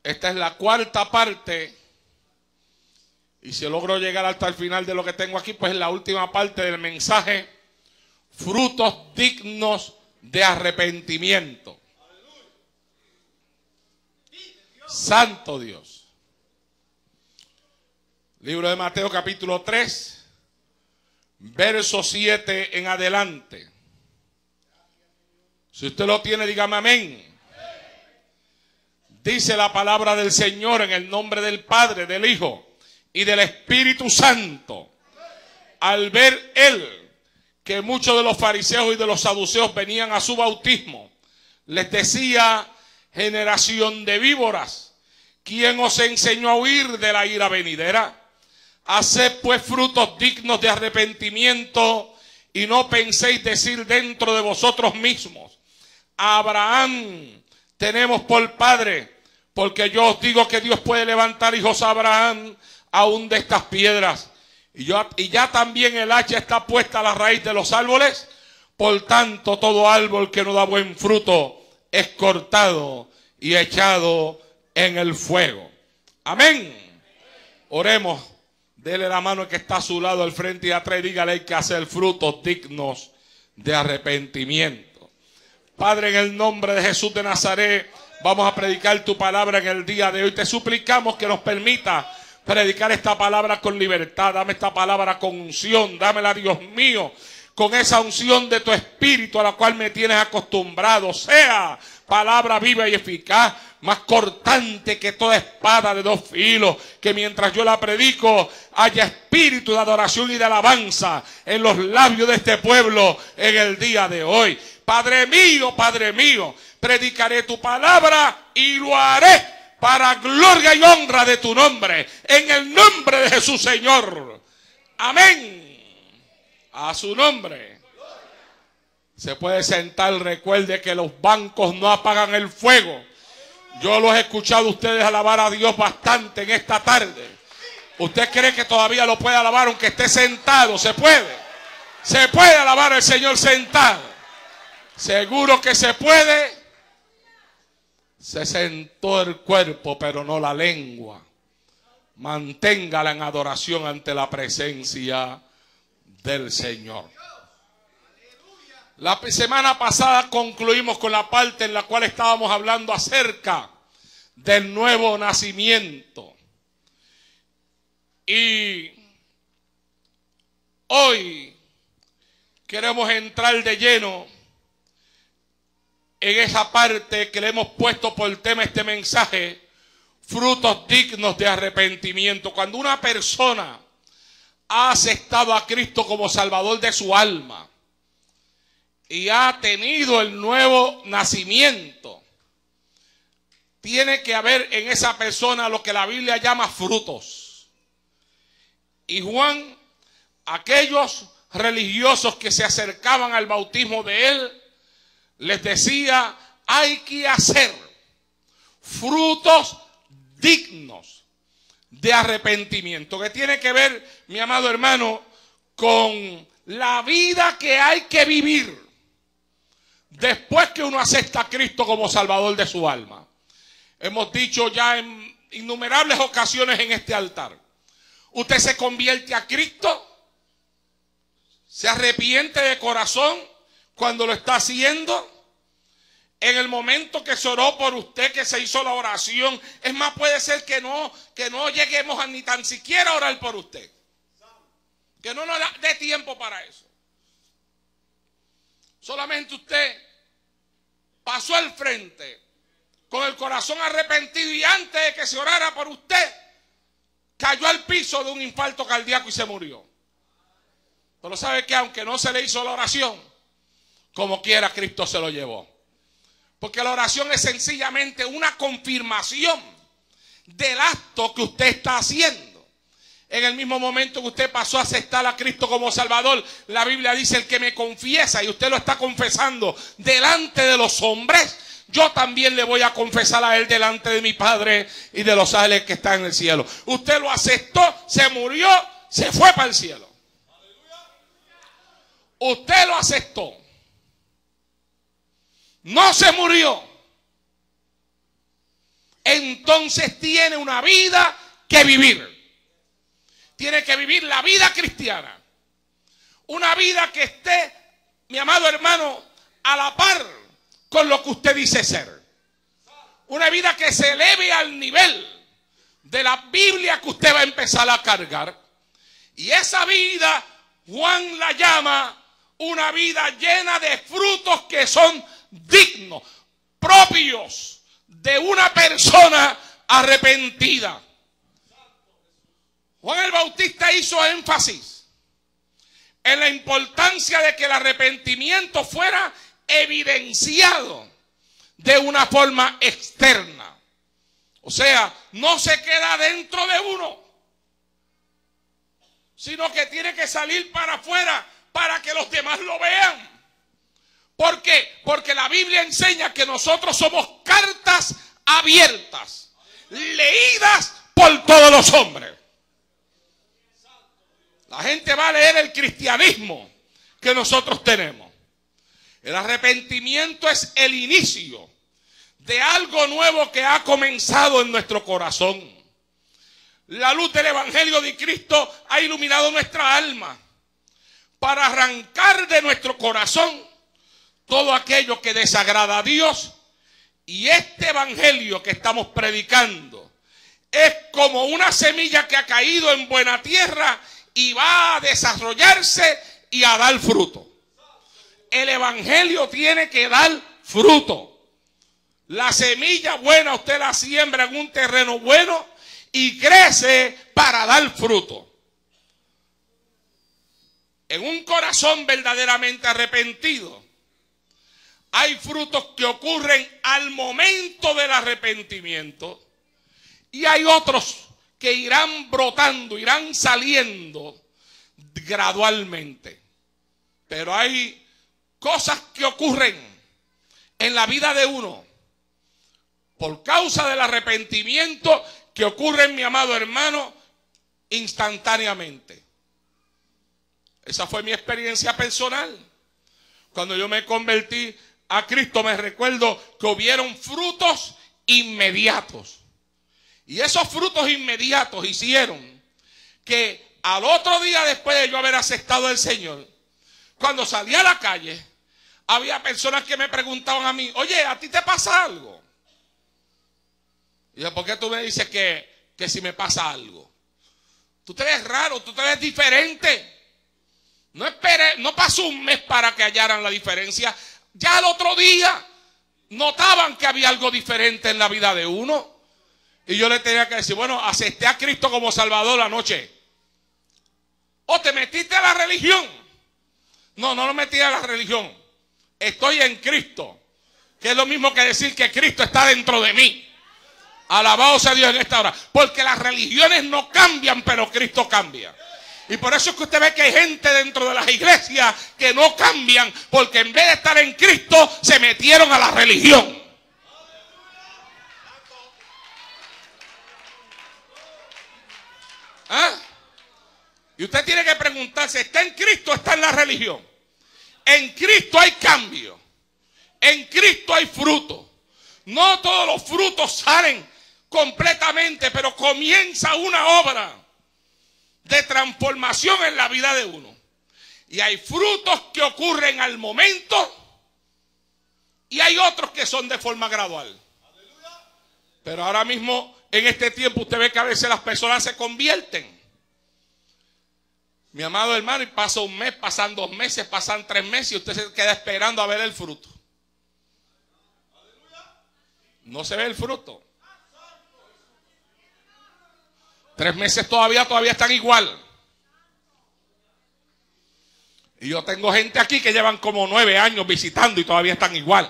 Esta es la cuarta parte. Y si logro llegar hasta el final de lo que tengo aquí, pues es la última parte del mensaje. Frutos dignos de arrepentimiento. Santo Dios. Libro de Mateo capítulo 3, verso 7 en adelante. Si usted lo tiene, dígame amén. Dice la palabra del Señor en el nombre del Padre, del Hijo y del Espíritu Santo. Al ver él que muchos de los fariseos y de los saduceos venían a su bautismo, les decía: generación de víboras, ¿quién os enseñó a huir de la ira venidera? Haced pues frutos dignos de arrepentimiento, y no penséis decir dentro de vosotros mismos: a Abraham tenemos por padre. Porque yo os digo que Dios puede levantar hijos a Abraham aún de estas piedras. Y ya también el hacha está puesta a la raíz de los árboles. Por tanto, todo árbol que no da buen fruto es cortado y echado en el fuego. Amén. Oremos. Dele la mano que está a su lado, al frente y atrás, y dígale: hay que hacer frutos dignos de arrepentimiento. Padre, en el nombre de Jesús de Nazaret, vamos a predicar tu palabra en el día de hoy. Te suplicamos que nos permita predicar esta palabra con libertad. Dame esta palabra con unción. Dámela, Dios mío, con esa unción de tu Espíritu a la cual me tienes acostumbrado. Sea palabra viva y eficaz, más cortante que toda espada de dos filos, que mientras yo la predico haya espíritu de adoración y de alabanza en los labios de este pueblo en el día de hoy. Padre mío, predicaré tu palabra y lo haré para gloria y honra de tu nombre, en el nombre de Jesús, Señor. Amén. A su nombre. Se puede sentar. Recuerde que los bancos no apagan el fuego. Yo los he escuchado a ustedes alabar a Dios bastante en esta tarde. ¿Usted cree que todavía lo puede alabar aunque esté sentado? Se puede. Se puede alabar al Señor sentado. Seguro que se puede. Se sentó el cuerpo, pero no la lengua. Manténgala en adoración ante la presencia del Señor. La semana pasada concluimos con la parte en la cual estábamos hablando acerca del nuevo nacimiento. Y hoy queremos entrar de lleno en esa parte que le hemos puesto por tema este mensaje: frutos dignos de arrepentimiento. Cuando una persona ha aceptado a Cristo como Salvador de su alma y ha tenido el nuevo nacimiento, tiene que haber en esa persona lo que la Biblia llama frutos. Y Juan, aquellos religiosos que se acercaban al bautismo de él, les decía: hay que hacer frutos dignos de arrepentimiento, que tiene que ver, mi amado hermano, con la vida que hay que vivir después que uno acepta a Cristo como Salvador de su alma. Hemos dicho ya en innumerables ocasiones en este altar: usted se convierte a Cristo, se arrepiente de corazón cuando lo está haciendo. En el momento que se oró por usted, que se hizo la oración, es más, puede ser que no lleguemos a ni tan siquiera a orar por usted, que no nos dé tiempo para eso. Solamente usted pasó al frente con el corazón arrepentido, y antes de que se orara por usted, cayó al piso de un infarto cardíaco y se murió. Pero sabe que aunque no se le hizo la oración, como quiera Cristo se lo llevó. Porque la oración es sencillamente una confirmación del acto que usted está haciendo. En el mismo momento que usted pasó a aceptar a Cristo como Salvador, la Biblia dice: el que me confiesa, y usted lo está confesando delante de los hombres, yo también le voy a confesar a él delante de mi Padre y de los ángeles que están en el cielo. Usted lo aceptó, se murió, se fue para el cielo. Usted lo aceptó. No se murió. entonces tiene una vida que vivir. Tiene que vivir la vida cristiana. Una vida que esté, mi amado hermano, a la par con lo que usted dice ser. Una vida que se eleve al nivel de la Biblia que usted va a empezar a cargar. Y esa vida, Juan la llama una vida llena de frutos que son dignos, propios de una persona arrepentida. Juan el Bautista hizo énfasis en la importancia de que el arrepentimiento fuera evidenciado de una forma externa. O sea, no se queda dentro de uno, sino que tiene que salir para afuera para que los demás lo vean. ¿Por qué? Porque la Biblia enseña que nosotros somos cartas abiertas, leídas por todos los hombres. La gente va a leer el cristianismo que nosotros tenemos. El arrepentimiento es el inicio de algo nuevo que ha comenzado en nuestro corazón. La luz del Evangelio de Cristo ha iluminado nuestra alma para arrancar de nuestro corazón todo aquello que desagrada a Dios. Y este Evangelio que estamos predicando es como una semilla que ha caído en buena tierra y va a desarrollarse y a dar fruto. El Evangelio tiene que dar fruto. La semilla buena usted la siembra en un terreno bueno y crece para dar fruto. En un corazón verdaderamente arrepentido hay frutos que ocurren al momento del arrepentimiento y hay otros que irán brotando, irán saliendo gradualmente. Pero hay cosas que ocurren en la vida de uno por causa del arrepentimiento que ocurren, mi amado hermano, instantáneamente. Esa fue mi experiencia personal. Cuando yo me convertí a Cristo, me recuerdo que hubieron frutos inmediatos. Y esos frutos inmediatos hicieron que al otro día, después de yo haber aceptado al Señor, cuando salí a la calle, había personas que me preguntaban a mí: oye, ¿a ti te pasa algo? Y yo: ¿por qué tú me dices que si me pasa algo? Tú te ves raro, tú te ves diferente. No pasó un mes para que hallaran la diferencia. Ya al otro día notaban que había algo diferente en la vida de uno. Y yo le tenía que decir: bueno, acepté a Cristo como Salvador anoche. ¿O te metiste a la religión? No, no lo metí a la religión. Estoy en Cristo, que es lo mismo que decir que Cristo está dentro de mí. Alabado sea Dios en esta hora. Porque las religiones no cambian, pero Cristo cambia. Y por eso es que usted ve que hay gente dentro de las iglesias que no cambian, porque en vez de estar en Cristo se metieron a la religión. ¿Ah? Y usted tiene que preguntarse: ¿está en Cristo o está en la religión? En Cristo hay cambio. En Cristo hay fruto. No todos los frutos salen completamente, pero comienza una obra de transformación en la vida de uno. Y hay frutos que ocurren al momento y hay otros que son de forma gradual. Pero ahora mismo, en este tiempo, usted ve que a veces las personas se convierten. Mi amado hermano, y pasa un mes, pasan 2 meses, pasan 3 meses y usted se queda esperando a ver el fruto. No se ve el fruto. 3 meses todavía están igual. Y yo tengo gente aquí que llevan como 9 años visitando y todavía están igual.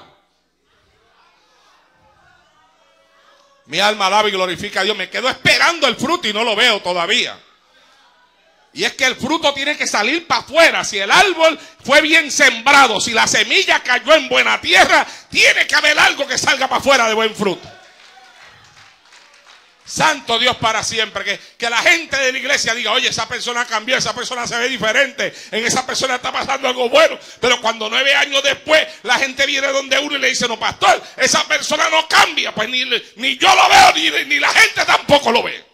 Mi alma alaba y glorifica a Dios. Me quedo esperando el fruto y no lo veo todavía. Y es que el fruto tiene que salir para afuera. Si el árbol fue bien sembrado, si la semilla cayó en buena tierra, tiene que haber algo que salga para afuera de buen fruto. Santo Dios para siempre. Que la gente de la iglesia diga, oye, esa persona cambió, esa persona se ve diferente, en esa persona está pasando algo bueno. Pero cuando 9 años después la gente viene donde uno y le dice, no, pastor, esa persona no cambia, pues ni yo lo veo, ni la gente tampoco lo ve.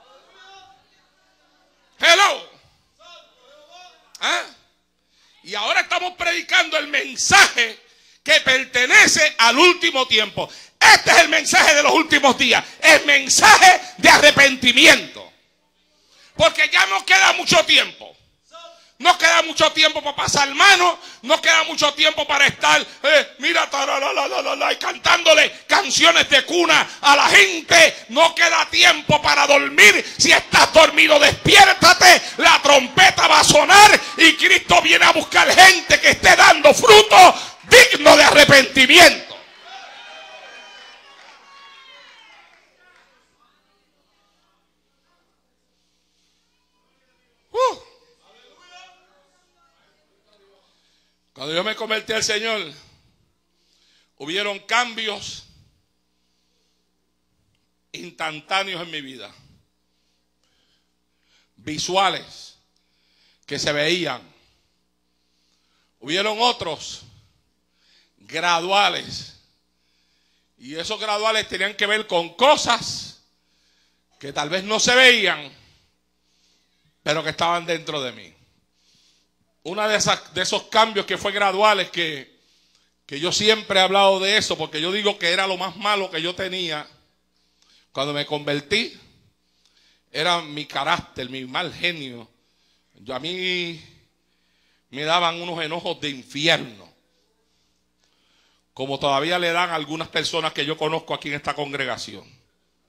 Hello. ¿Ah? Y ahora estamos predicando el mensaje que pertenece al último tiempo. Este es el mensaje de los últimos días. El mensaje de arrepentimiento. Porque ya no queda mucho tiempo. No queda mucho tiempo para pasar mano. No queda mucho tiempo para estar, mira, y cantándole canciones de cuna a la gente. No queda tiempo para dormir. Si estás dormido, despiértate. La trompeta va a sonar y Cristo viene a buscar gente que esté dando fruto digno de arrepentimiento. Cuando yo me convertí al Señor, hubieron cambios instantáneos en mi vida, visuales que se veían. Hubieron otros graduales, y esos graduales tenían que ver con cosas que tal vez no se veían, pero que estaban dentro de mí. Uno de esos cambios que fue graduales, que yo siempre he hablado de eso, porque yo digo que era lo más malo que yo tenía cuando me convertí, era mi carácter, mi mal genio. A mí me daban unos enojos de infierno, como todavía le dan a algunas personas que yo conozco aquí en esta congregación.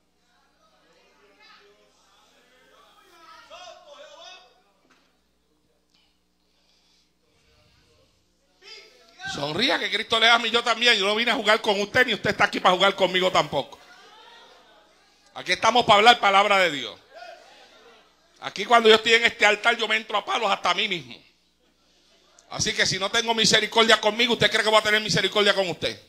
Sonría, que Cristo le ama y yo también. Yo no vine a jugar con usted, ni usted está aquí para jugar conmigo tampoco. Aquí estamos para hablar palabra de Dios. Aquí cuando yo estoy en este altar yo me entro a palos hasta a mí mismo. Así que si no tengo misericordia conmigo, ¿usted cree que voy a tener misericordia con usted?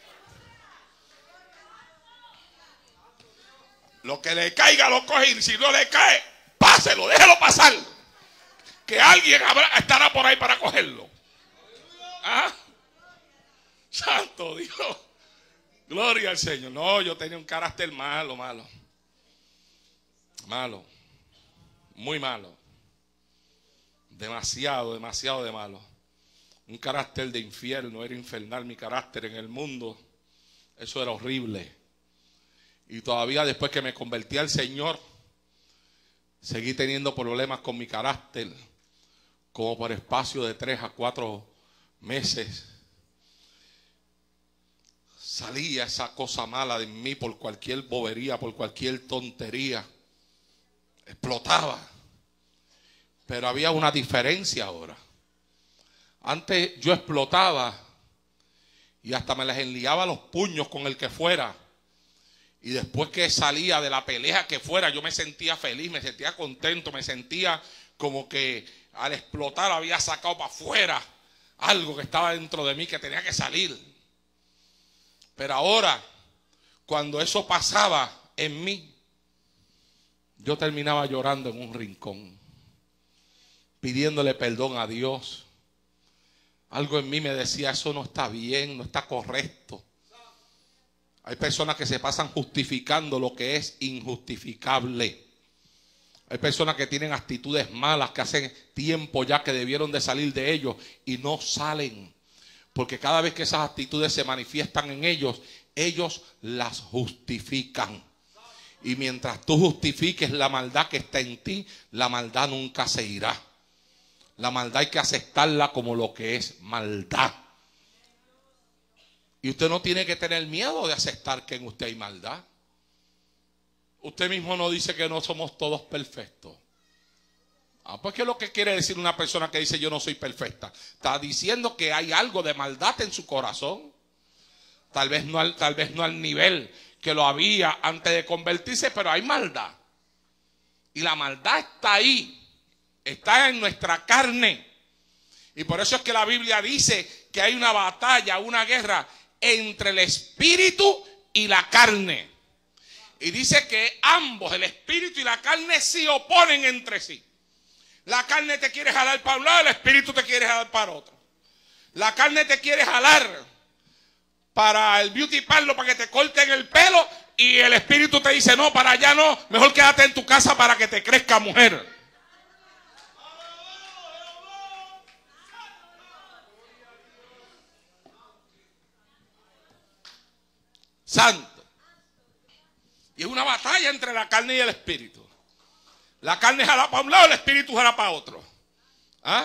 Lo que le caiga lo coge, y si no le cae, páselo, déjelo pasar. Que alguien estará por ahí para cogerlo. ¿Ah? Santo Dios. Gloria al Señor. No, yo tenía un carácter malo. Muy malo. Demasiado de malo. Un carácter de infierno. Era infernal mi carácter en el mundo. Eso era horrible. Y todavía después que me convertí al Señor, seguí teniendo problemas con mi carácter. Como por espacio de 3 a 4 meses. Salía esa cosa mala de mí por cualquier bobería, por cualquier tontería. Explotaba. Pero había una diferencia ahora. Antes yo explotaba y hasta me les enliaba los puños con el que fuera. Y después que salía de la pelea que fuera, yo me sentía feliz, me sentía contento, me sentía como que al explotar había sacado para afuera algo que estaba dentro de mí que tenía que salir. Pero ahora, cuando eso pasaba en mí, yo terminaba llorando en un rincón, pidiéndole perdón a Dios. Algo en mí me decía, eso no está bien, no está correcto. Hay personas que se pasan justificando lo que es injustificable. Hay personas que tienen actitudes malas, que hacen tiempo ya que debieron de salir de ellos y no salen. Porque cada vez que esas actitudes se manifiestan en ellos, ellos las justifican. Y mientras tú justifiques la maldad que está en ti, la maldad nunca se irá. La maldad hay que aceptarla como lo que es maldad. Y usted no tiene que tener miedo de aceptar que en usted hay maldad. Usted mismo no dice que no somos todos perfectos. Pues ¿qué es lo que quiere decir una persona que dice yo no soy perfecta? Está diciendo que hay algo de maldad en su corazón. Tal vez no al nivel que lo había antes de convertirse, pero hay maldad. Y la maldad está ahí. Está en nuestra carne. Y por eso es que la Biblia dice que hay una batalla, una guerra entre el espíritu y la carne. Y dice que ambos, el espíritu y la carne, se oponen entre sí. La carne te quiere jalar para un lado, el espíritu te quiere jalar para otro. La carne te quiere jalar para el beauty parlor, para que te corten el pelo, y el espíritu te dice, no, para allá no, mejor quédate en tu casa para que te crezca mujer. Santo. Y es una batalla entre la carne y el espíritu. La carne jala para un lado, el espíritu jala para otro. ¿Ah?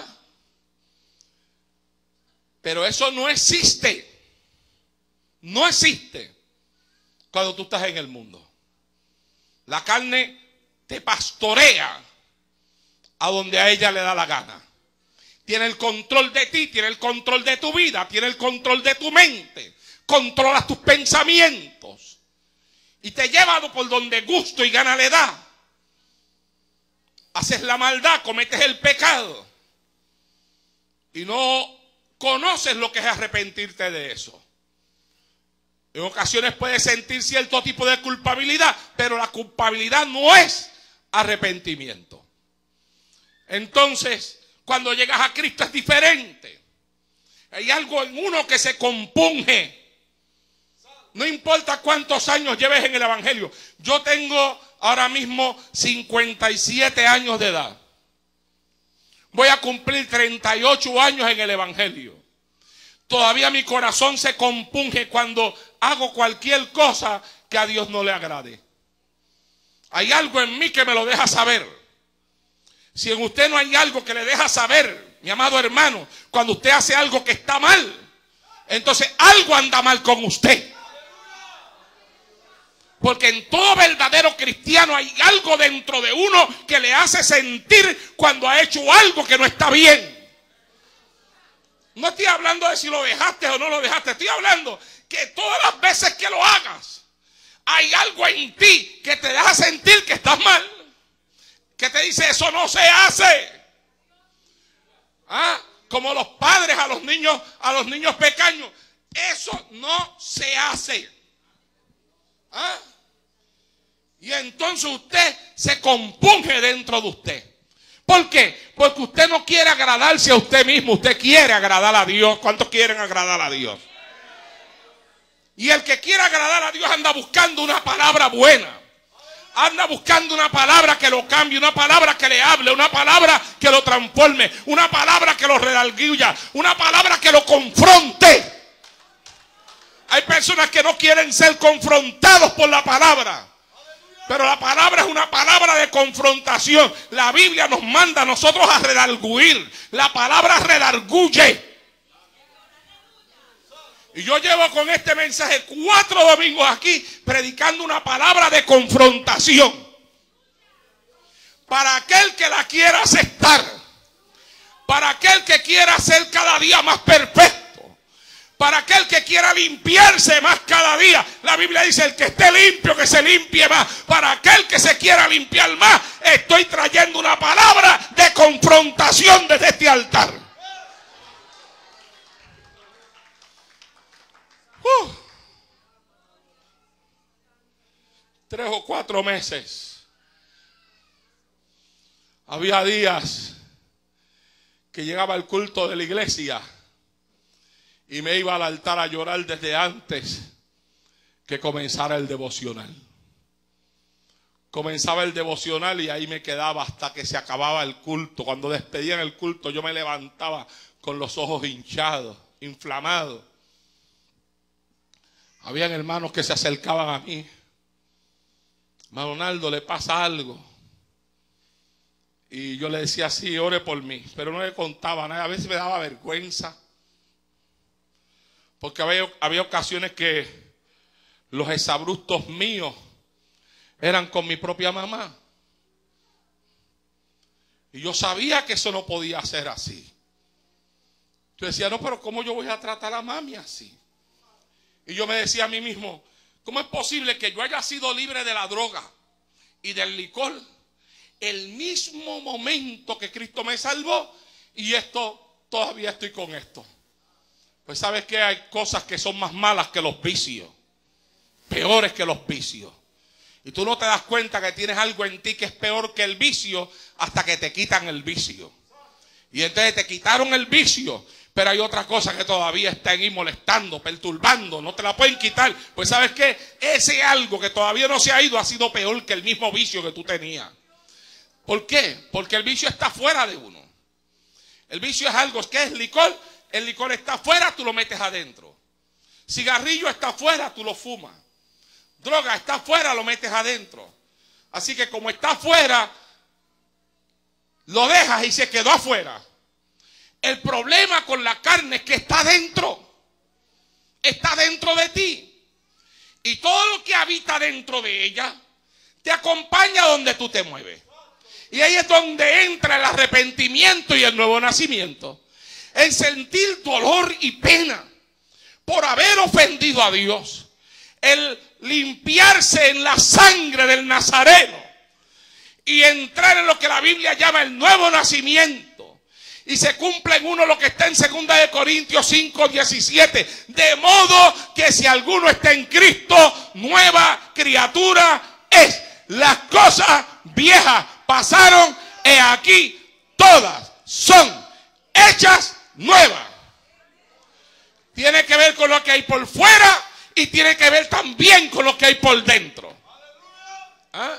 Pero eso no existe. No existe cuando tú estás en el mundo. La carne te pastorea a donde a ella le da la gana. Tiene el control de ti, tiene el control de tu vida, tiene el control de tu mente. Controlas tus pensamientos y te lleva por donde gusto y gana le da. Haces la maldad, cometes el pecado y no conoces lo que es arrepentirte de eso. En ocasiones puedes sentir cierto tipo de culpabilidad, pero la culpabilidad no es arrepentimiento. Entonces, cuando llegas a Cristo es diferente. Hay algo en uno que se compunge. No importa cuántos años lleves en el evangelio. Yo tengo ahora mismo 57 años de edad. Voy a cumplir 38 años en el evangelio. Todavía mi corazón se compunge cuando hago cualquier cosa que a Dios no le agrade. Hay algo en mí que me lo deja saber. Si en usted no hay algo que le deja saber, mi amado hermano, cuando usted hace algo que está mal, entonces algo anda mal con usted. Porque en todo verdadero cristiano hay algo dentro de uno que le hace sentir cuando ha hecho algo que no está bien. No estoy hablando de si lo dejaste o no lo dejaste. Estoy hablando que todas las veces que lo hagas, hay algo en ti que te deja sentir que estás mal. Que te dice, eso no se hace. ¿Ah? Como los padres a los niños pequeños. Eso no se hace. ¿Ah? Y entonces usted se compunge dentro de usted. ¿Por qué? Porque usted no quiere agradarse a usted mismo. Usted quiere agradar a Dios. ¿Cuántos quieren agradar a Dios? Y el que quiere agradar a Dios anda buscando una palabra buena. Anda buscando una palabra que lo cambie, una palabra que le hable, una palabra que lo transforme, una palabra que lo redarguya, una palabra que lo confronte. Hay personas que no quieren ser confrontados por la palabra. Pero la palabra es una palabra de confrontación. La Biblia nos manda a nosotros a redarguir. La palabra redarguye. Y yo llevo con este mensaje 4 domingos aquí predicando una palabra de confrontación. Para aquel que la quiera aceptar. Para aquel que quiera ser cada día más perfecto. Para aquel que quiera limpiarse más cada día. La Biblia dice, el que esté limpio, que se limpie más. Para aquel que se quiera limpiar más, estoy trayendo una palabra de confrontación desde este altar. 3 o 4 meses. Había días que llegaba el culto de la iglesia y me iba al altar a llorar desde antes que comenzara el devocional. Comenzaba el devocional y ahí me quedaba hasta que se acababa el culto. Cuando despedían el culto yo me levantaba con los ojos hinchados, inflamados. Habían hermanos que se acercaban a mí. Hermano Naldo, le pasa algo. Y yo le decía, sí, ore por mí. Pero no le contaba nada. A veces me daba vergüenza. Porque había ocasiones que los exabruptos míos eran con mi propia mamá. Y yo sabía que eso no podía ser así. Yo decía, no, pero ¿cómo yo voy a tratar a mami así? Y yo me decía a mí mismo, ¿cómo es posible que yo haya sido libre de la droga y del licor el mismo momento que Cristo me salvó y todavía estoy con esto? Pues sabes que hay cosas que son más malas que los vicios, peores que los vicios. Y tú no te das cuenta que tienes algo en ti que es peor que el vicio hasta que te quitan el vicio. Y entonces te quitaron el vicio, pero hay otra cosa que todavía está ahí molestando, perturbando, no te la pueden quitar. Pues ¿sabes qué? Ese algo que todavía no se ha ido ha sido peor que el mismo vicio que tú tenías. ¿Por qué? Porque el vicio está fuera de uno. El vicio es algo, ¿qué es licor? El licor está afuera, tú lo metes adentro. Cigarrillo está afuera, tú lo fumas. Droga está afuera, lo metes adentro. Así que como está afuera, lo dejas y se quedó afuera. El problema con la carne es que está dentro. Está dentro de ti. Y todo lo que habita dentro de ella te acompaña donde tú te mueves. Y ahí es donde entra el arrepentimiento y el nuevo nacimiento. El sentir dolor y pena por haber ofendido a Dios. El limpiarse en la sangre del Nazareno y entrar en lo que la Biblia llama el nuevo nacimiento. Y se cumple en uno lo que está en 2 de Corintios 5:17. De modo que si alguno está en Cristo, nueva criatura es. Las cosas viejas pasaron, he aquí todas son hechas nuevas. Tiene que ver con lo que hay por fuera y tiene que ver también con lo que hay por dentro. ¿Ah?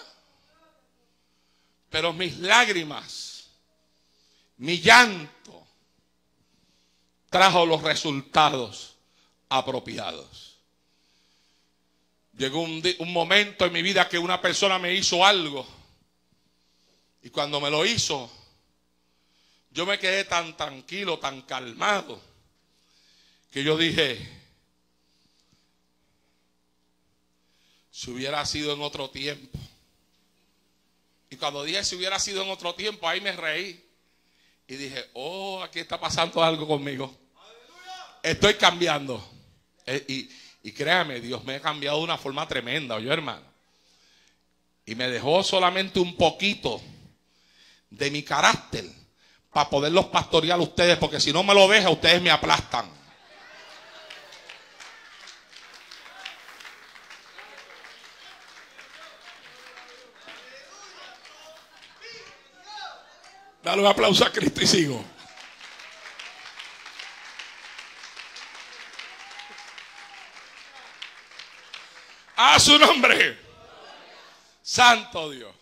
Pero mis lágrimas, mi llanto, trajo los resultados apropiados. Llegó un momento en mi vida que una persona me hizo algo. Y cuando me lo hizo, yo me quedé tan tranquilo, tan calmado, que yo dije, si hubiera sido en otro tiempo. Y cuando dije si hubiera sido en otro tiempo, ahí me reí. Y dije, oh, aquí está pasando algo conmigo. Estoy cambiando. Y créame, Dios me ha cambiado de una forma tremenda, ¿oyó, hermano? Y me dejó solamente un poquito de mi carácter para poderlos pastorear a ustedes, porque si no me lo deja, ustedes me aplastan. Dale un aplauso a Cristo y sigo. A su nombre. Santo Dios.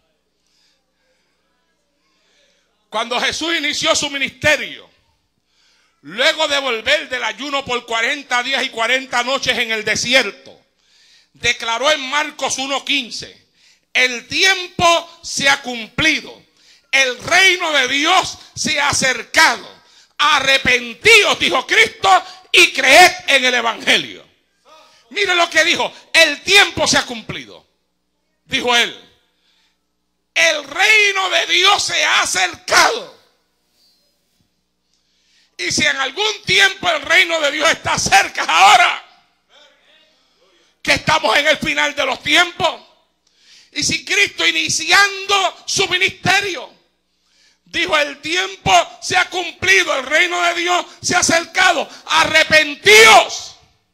Cuando Jesús inició su ministerio, luego de volver del ayuno por 40 días y 40 noches en el desierto, declaró en Marcos 1:15, el tiempo se ha cumplido, el reino de Dios se ha acercado, arrepentíos, dijo Cristo, y creed en el evangelio. Mire lo que dijo, el tiempo se ha cumplido, dijo él. El reino de Dios se ha acercado. Y si en algún tiempo el reino de Dios está cerca, ahora que estamos en el final de los tiempos. Y si Cristo iniciando su ministerio dijo, el tiempo se ha cumplido, el reino de Dios se ha acercado, arrepentíos.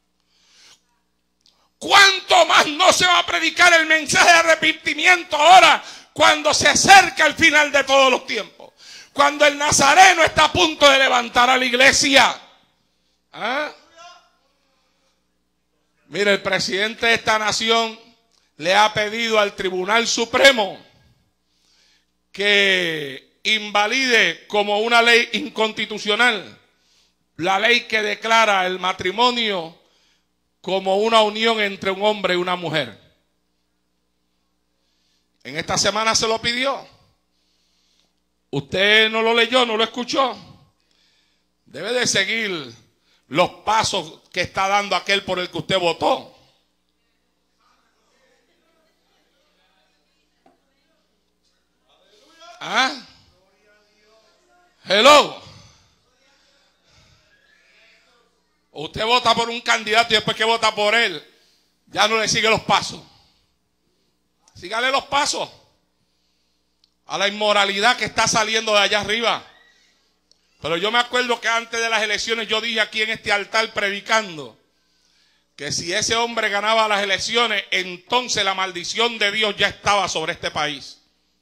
¿Cuánto más no se va a predicar el mensaje de arrepentimiento ahora, cuando se acerca el final de todos los tiempos? Cuando el Nazareno está a punto de levantar a la iglesia. ¿Ah? Mire, el presidente de esta nación le ha pedido al Tribunal Supremo que invalide como una ley inconstitucional la ley que declara el matrimonio como una unión entre un hombre y una mujer. En esta semana se lo pidió. Usted no lo leyó, no lo escuchó. Debe de seguir los pasos que está dando aquel por el que usted votó. ¿Ah? Hello. Usted vota por un candidato y después que vota por él, ya no le sigue los pasos. Sígale los pasos a la inmoralidad que está saliendo de allá arriba. Pero yo me acuerdo que antes de las elecciones yo dije aquí en este altar predicando que si ese hombre ganaba las elecciones, entonces la maldición de Dios ya estaba sobre este país.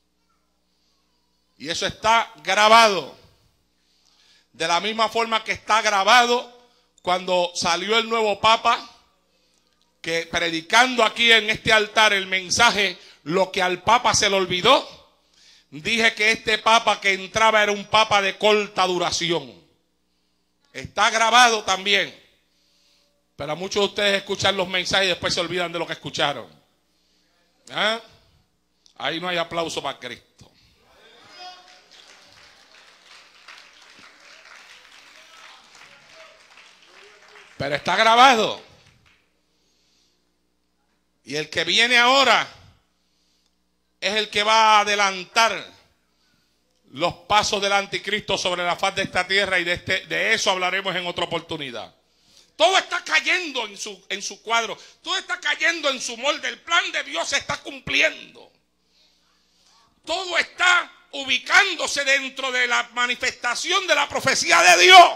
Y eso está grabado. De la misma forma que está grabado cuando salió el nuevo Papa, que predicando aquí en este altar el mensaje, lo que al Papa se le olvidó, dije que este Papa que entraba era un Papa de corta duración. Está grabado también. Pero muchos de ustedes escuchan los mensajes y después se olvidan de lo que escucharon. ¿Ah? Ahí no hay aplauso para Cristo. Pero está grabado. Y el que viene ahora es el que va a adelantar los pasos del anticristo sobre la faz de esta tierra, y de eso hablaremos en otra oportunidad. Todo está cayendo en su cuadro, todo está cayendo en su molde, el plan de Dios se está cumpliendo. Todo está ubicándose dentro de la manifestación de la profecía de Dios.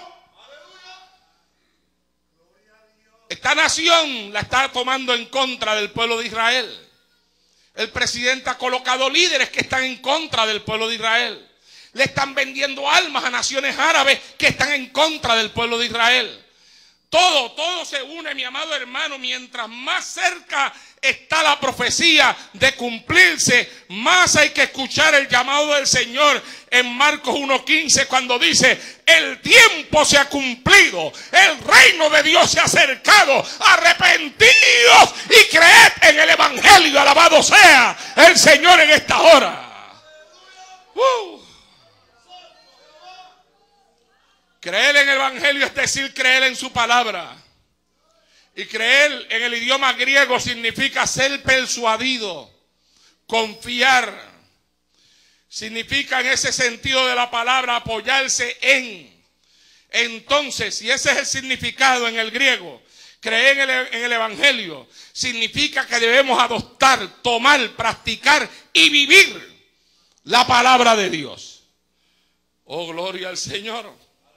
Esta nación la está tomando en contra del pueblo de Israel. El presidente ha colocado líderes que están en contra del pueblo de Israel. Le están vendiendo almas a naciones árabes que están en contra del pueblo de Israel. Todo se une, mi amado hermano. Mientras más cerca está la profecía de cumplirse, más hay que escuchar el llamado del Señor en Marcos 1:15, cuando dice: el tiempo se ha cumplido, el reino de Dios se ha acercado, arrepentidos y creed en el evangelio. Alabado sea el Señor en esta hora. Creer en el evangelio es decir, creer en su palabra. Y creer en el idioma griego significa ser persuadido, confiar. Significa en ese sentido de la palabra apoyarse en. Entonces, si ese es el significado en el griego, creer en el evangelio significa que debemos adoptar, tomar, practicar y vivir la palabra de Dios. Oh, gloria al Señor.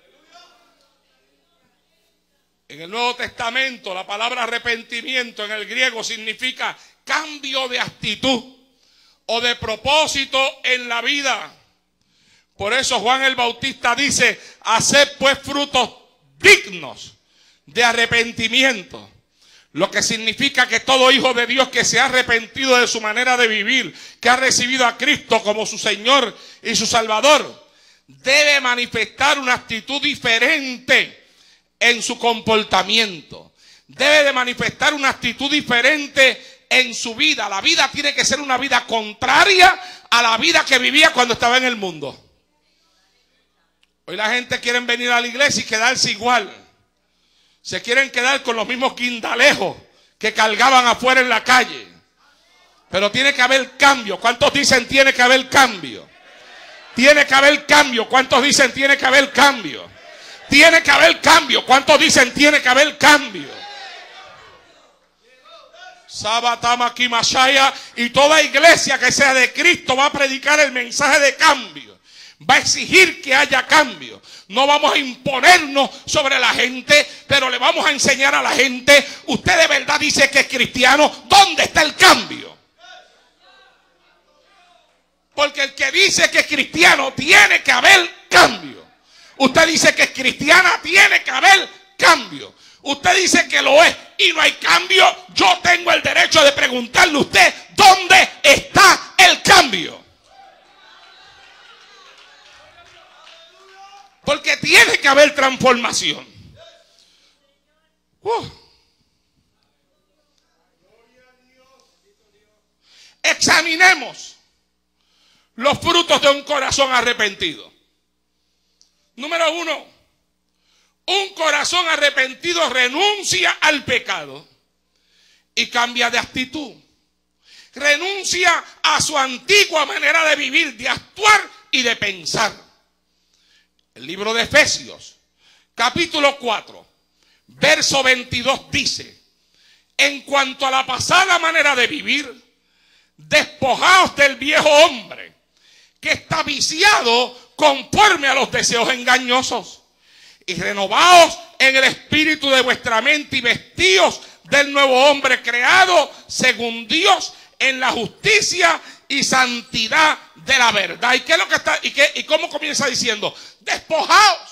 En el Nuevo Testamento la palabra arrepentimiento en el griego significa cambio de actitud o de propósito en la vida. Por eso Juan el Bautista dice: haced pues frutos dignos de arrepentimiento. Lo que significa que todo hijo de Dios que se ha arrepentido de su manera de vivir, que ha recibido a Cristo como su Señor y su Salvador, debe manifestar una actitud diferente en su comportamiento. Debe de manifestar una actitud diferente en su vida. La vida tiene que ser una vida contraria a la vida que vivía cuando estaba en el mundo. Hoy la gente quiere venir a la iglesia y quedarse igual. Se quieren quedar con los mismos guindalejos que cargaban afuera en la calle. Pero tiene que haber cambio. ¿Cuántos dicen tiene que haber cambio? Tiene que haber cambio. ¿Cuántos dicen tiene que haber cambio? Tiene que haber cambio. ¿Cuántos dicen tiene que haber cambio? Sabatama Kimashaya. Y toda iglesia que sea de Cristo va a predicar el mensaje de cambio. Va a exigir que haya cambio. No vamos a imponernos sobre la gente, pero le vamos a enseñar a la gente: usted de verdad dice que es cristiano, ¿dónde está el cambio? Porque el que dice que es cristiano, tiene que haber cambio. Usted dice que es cristiana, tiene que haber cambio. Usted dice que lo es y no hay cambio. Yo tengo el derecho de preguntarle a usted: ¿dónde está el cambio? Porque tiene que haber transformación. Examinemos los frutos de un corazón arrepentido. Número 1, un corazón arrepentido renuncia al pecado y cambia de actitud. Renuncia a su antigua manera de vivir, de actuar y de pensar. El libro de Efesios, capítulo 4, verso 22 dice: en cuanto a la pasada manera de vivir, despojaos del viejo hombre que está viciado conforme a los deseos engañosos, y renovaos en el espíritu de vuestra mente, y vestíos del nuevo hombre creado según Dios en la justicia y santidad de la verdad. ¿Y qué es lo que está? ¿Y cómo comienza diciendo? Despojaos.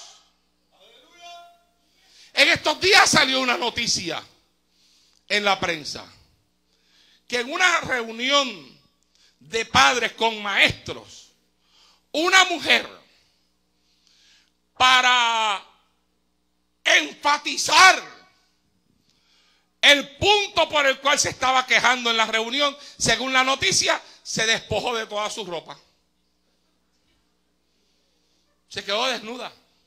En estos días salió una noticia en la prensa que en una reunión de padres con maestros, una mujer, para enfatizar el punto por el cual se estaba quejando en la reunión, según la noticia, se despojó de toda su ropa. Se quedó desnuda.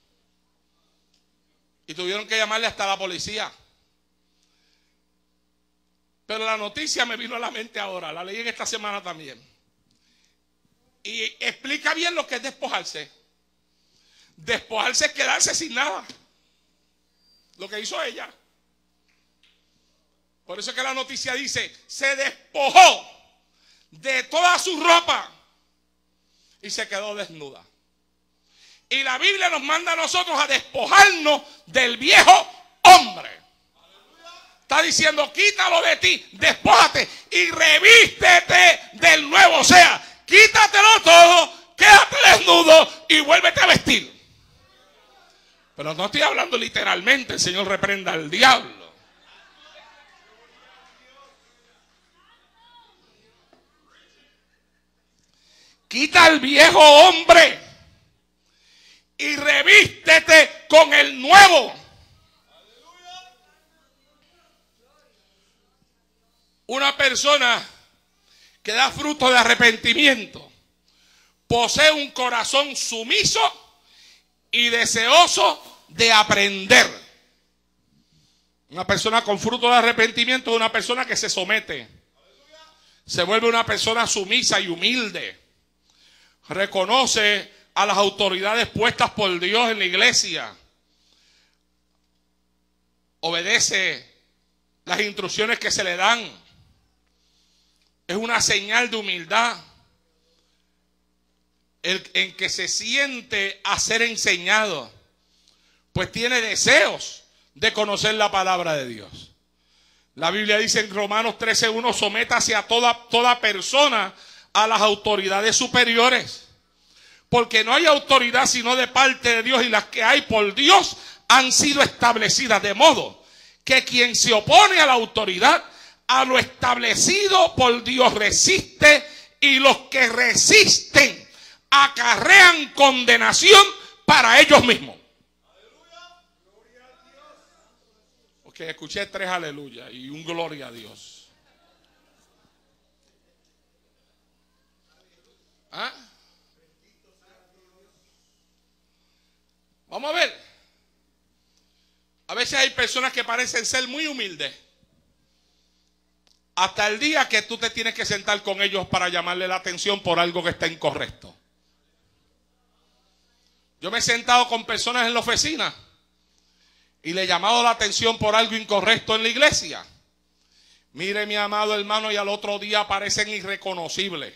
Y tuvieron que llamarle hasta la policía. Pero la noticia me vino a la mente ahora, la leí en esta semana también. Y explica bien lo que es despojarse. Despojarse es quedarse sin nada. Lo que hizo ella. Por eso es que la noticia dice, se despojó de toda su ropa y se quedó desnuda. Y la Biblia nos manda a nosotros a despojarnos del viejo hombre. Está diciendo, quítalo de ti, despójate y revístete del nuevo. O sea, quítatelo todo, quédate desnudo y vuélvete a vestir. Pero no estoy hablando literalmente, el Señor reprenda al diablo. Quita el viejo hombre y revístete con el nuevo. Una persona que da fruto de arrepentimiento posee un corazón sumiso y deseoso de aprender. Una persona con fruto de arrepentimiento es una persona que se somete. Se vuelve una persona sumisa y humilde. Reconoce a las autoridades puestas por Dios en la iglesia. Obedece las instrucciones que se le dan. Es una señal de humildad en que se siente a ser enseñado, pues tiene deseos de conocer la palabra de Dios. La Biblia dice en Romanos 13:1, sométase a toda persona a las autoridades superiores, porque no hay autoridad sino de parte de Dios, y las que hay por Dios han sido establecidas, de modo que quien se opone a la autoridad, a lo establecido por Dios resiste, y los que resisten acarrean condenación para ellos mismos. Ok, escuché 3 aleluya y un gloria a Dios. ¿Ah? Vamos a ver. A veces hay personas que parecen ser muy humildes, hasta el día que tú te tienes que sentar con ellos para llamarle la atención por algo que está incorrecto. Yo me he sentado con personas en la oficina y le he llamado la atención por algo incorrecto en la iglesia. Mire, mi amado hermano, y al otro día aparecen irreconocibles.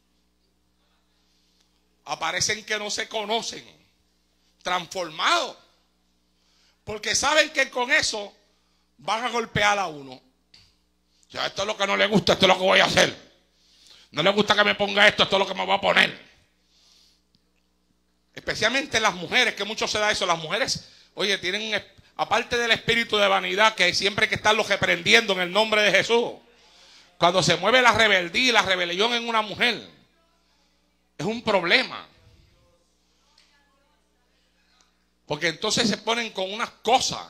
Aparecen que no se conocen, transformados, porque saben que con eso van a golpear a uno. O sea, esto es lo que no le gusta, esto es lo que voy a hacer. No le gusta que me ponga esto, esto es lo que me voy a poner. Especialmente las mujeres, que mucho se da eso. Las mujeres, oye, tienen, aparte del espíritu de vanidad, que siempre hay que estarlos reprendiendo en el nombre de Jesús. Cuando se mueve la rebeldía y la rebelión en una mujer, es un problema. Porque entonces se ponen con unas cosas.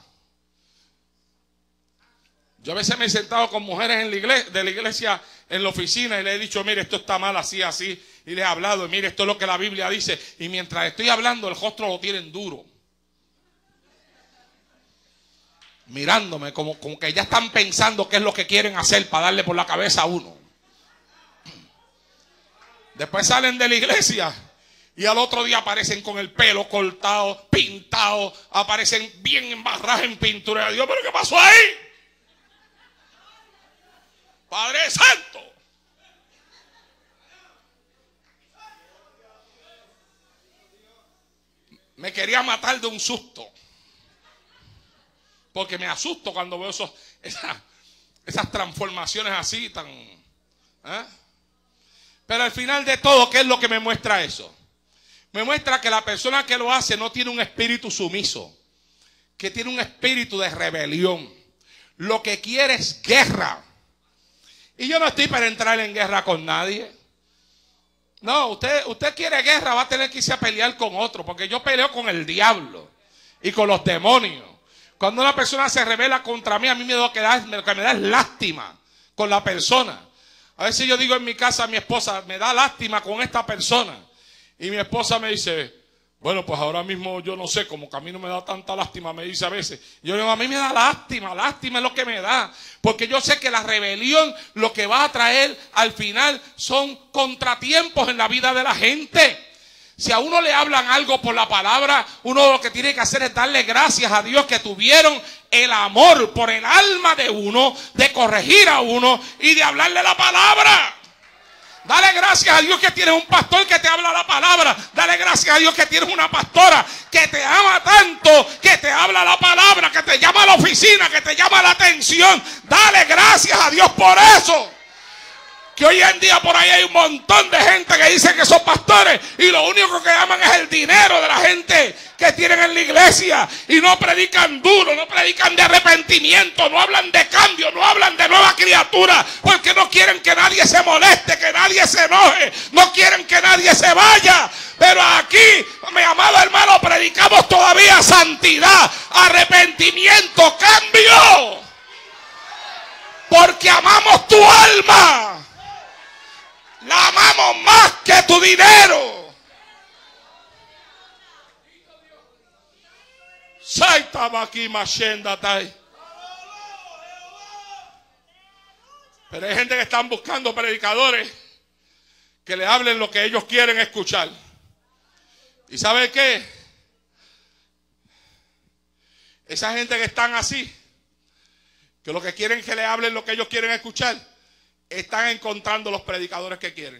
Yo a veces me he sentado con mujeres en la iglesia, de la iglesia en la oficina, y le he dicho, mire, esto está mal así, así. Y le he hablado, mire, esto es lo que la Biblia dice. Y mientras estoy hablando, el rostro lo tienen duro. Mirándome como que ya están pensando qué es lo que quieren hacer para darle por la cabeza a uno. Después salen de la iglesia y al otro día aparecen con el pelo cortado, pintado, aparecen bien embarrados en pintura. Dios, ¿pero qué pasó ahí? Padre Santo. Me quería matar de un susto. Porque me asusto cuando veo esas transformaciones así tan... Pero al final de todo, ¿qué es lo que me muestra eso? Me muestra que la persona que lo hace no tiene un espíritu sumiso, que tiene un espíritu de rebelión. Lo que quiere es guerra. Y yo no estoy para entrar en guerra con nadie. No, usted quiere guerra, va a tener que irse a pelear con otro, porque yo peleo con el diablo y con los demonios. Cuando una persona se rebela contra mí, a mí lo que me da es lástima con la persona. A veces yo digo en mi casa a mi esposa, me da lástima con esta persona. Y mi esposa me dice, bueno, pues ahora mismo yo no sé, como que a mí no me da tanta lástima, me dice a veces. Yo digo, a mí me da lástima, lástima es lo que me da. Porque yo sé que la rebelión lo que va a traer al final son contratiempos en la vida de la gente. Si a uno le hablan algo por la palabra, uno lo que tiene que hacer es darle gracias a Dios que tuvieron el amor por el alma de uno, de corregir a uno y de hablarle la palabra. Dale gracias a Dios que tienes un pastor que te habla la palabra. Dale gracias a Dios que tienes una pastora que te ama tanto, que te habla la palabra, que te llama a la oficina, que te llama la atención. Dale gracias a Dios por eso. Que hoy en día por ahí hay un montón de gente que dice que son pastores y lo único que aman es el dinero de la gente que tienen en la iglesia y no predican duro, no predican de arrepentimiento, no hablan de cambio, no hablan de nueva criatura, porque no quieren que nadie se moleste, que nadie se enoje, no quieren que nadie se vaya. Pero aquí, mi amado hermano, predicamos todavía santidad, arrepentimiento, cambio, porque amamos tu alma. La amamos más que tu dinero. Pero hay gente que están buscando predicadores que le hablen lo que ellos quieren escuchar. ¿Y sabe qué? Esa gente que están así, que lo que quieren es que le hablen lo que ellos quieren escuchar, están encontrando los predicadores que quieren.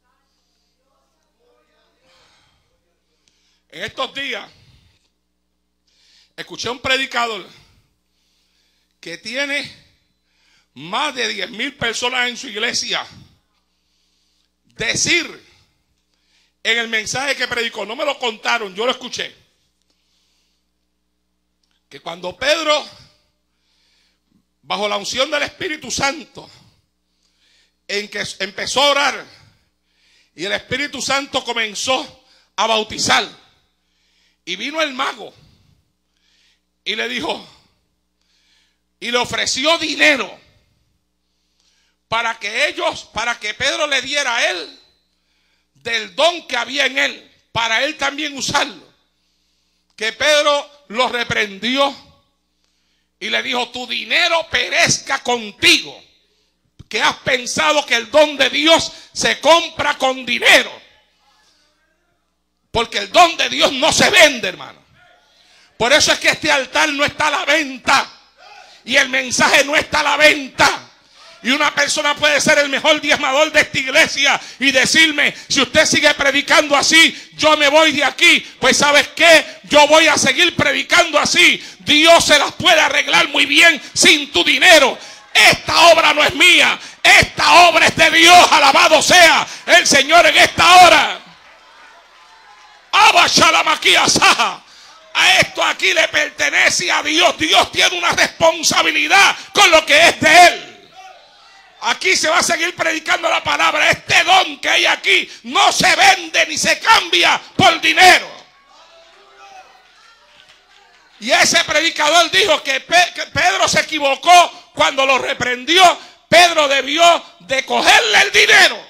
En estos días escuché a un predicador que tiene más de 10,000 personas en su iglesia decir en el mensaje que predicó, no me lo contaron, yo lo escuché, que cuando Pedro, bajo la unción del Espíritu Santo, en que empezó a orar y el Espíritu Santo comenzó a bautizar, y vino el mago y le dijo y le ofreció dinero para que Pedro le diera a él del don que había en él, para él también usarlo. Que Pedro lo reprendió y le dijo, tu dinero perezca contigo, que has pensado que el don de Dios se compra con dinero. Porque el don de Dios no se vende, hermano. Por eso es que este altar no está a la venta y el mensaje no está a la venta. Y una persona puede ser el mejor diezmador de esta iglesia y decirme, si usted sigue predicando así, yo me voy de aquí. Pues ¿sabes qué? Yo voy a seguir predicando así. Dios se las puede arreglar muy bien sin tu dinero. Esta obra no es mía, esta obra es de Dios. Alabado sea el Señor en esta hora. A esto aquí le pertenece a Dios. Dios tiene una responsabilidad con lo que es de Él. Aquí se va a seguir predicando la palabra. Este don que hay aquí no se vende ni se cambia por dinero. Y ese predicador dijo que Pedro se equivocó cuando lo reprendió. Pedro debió de cogerle el dinero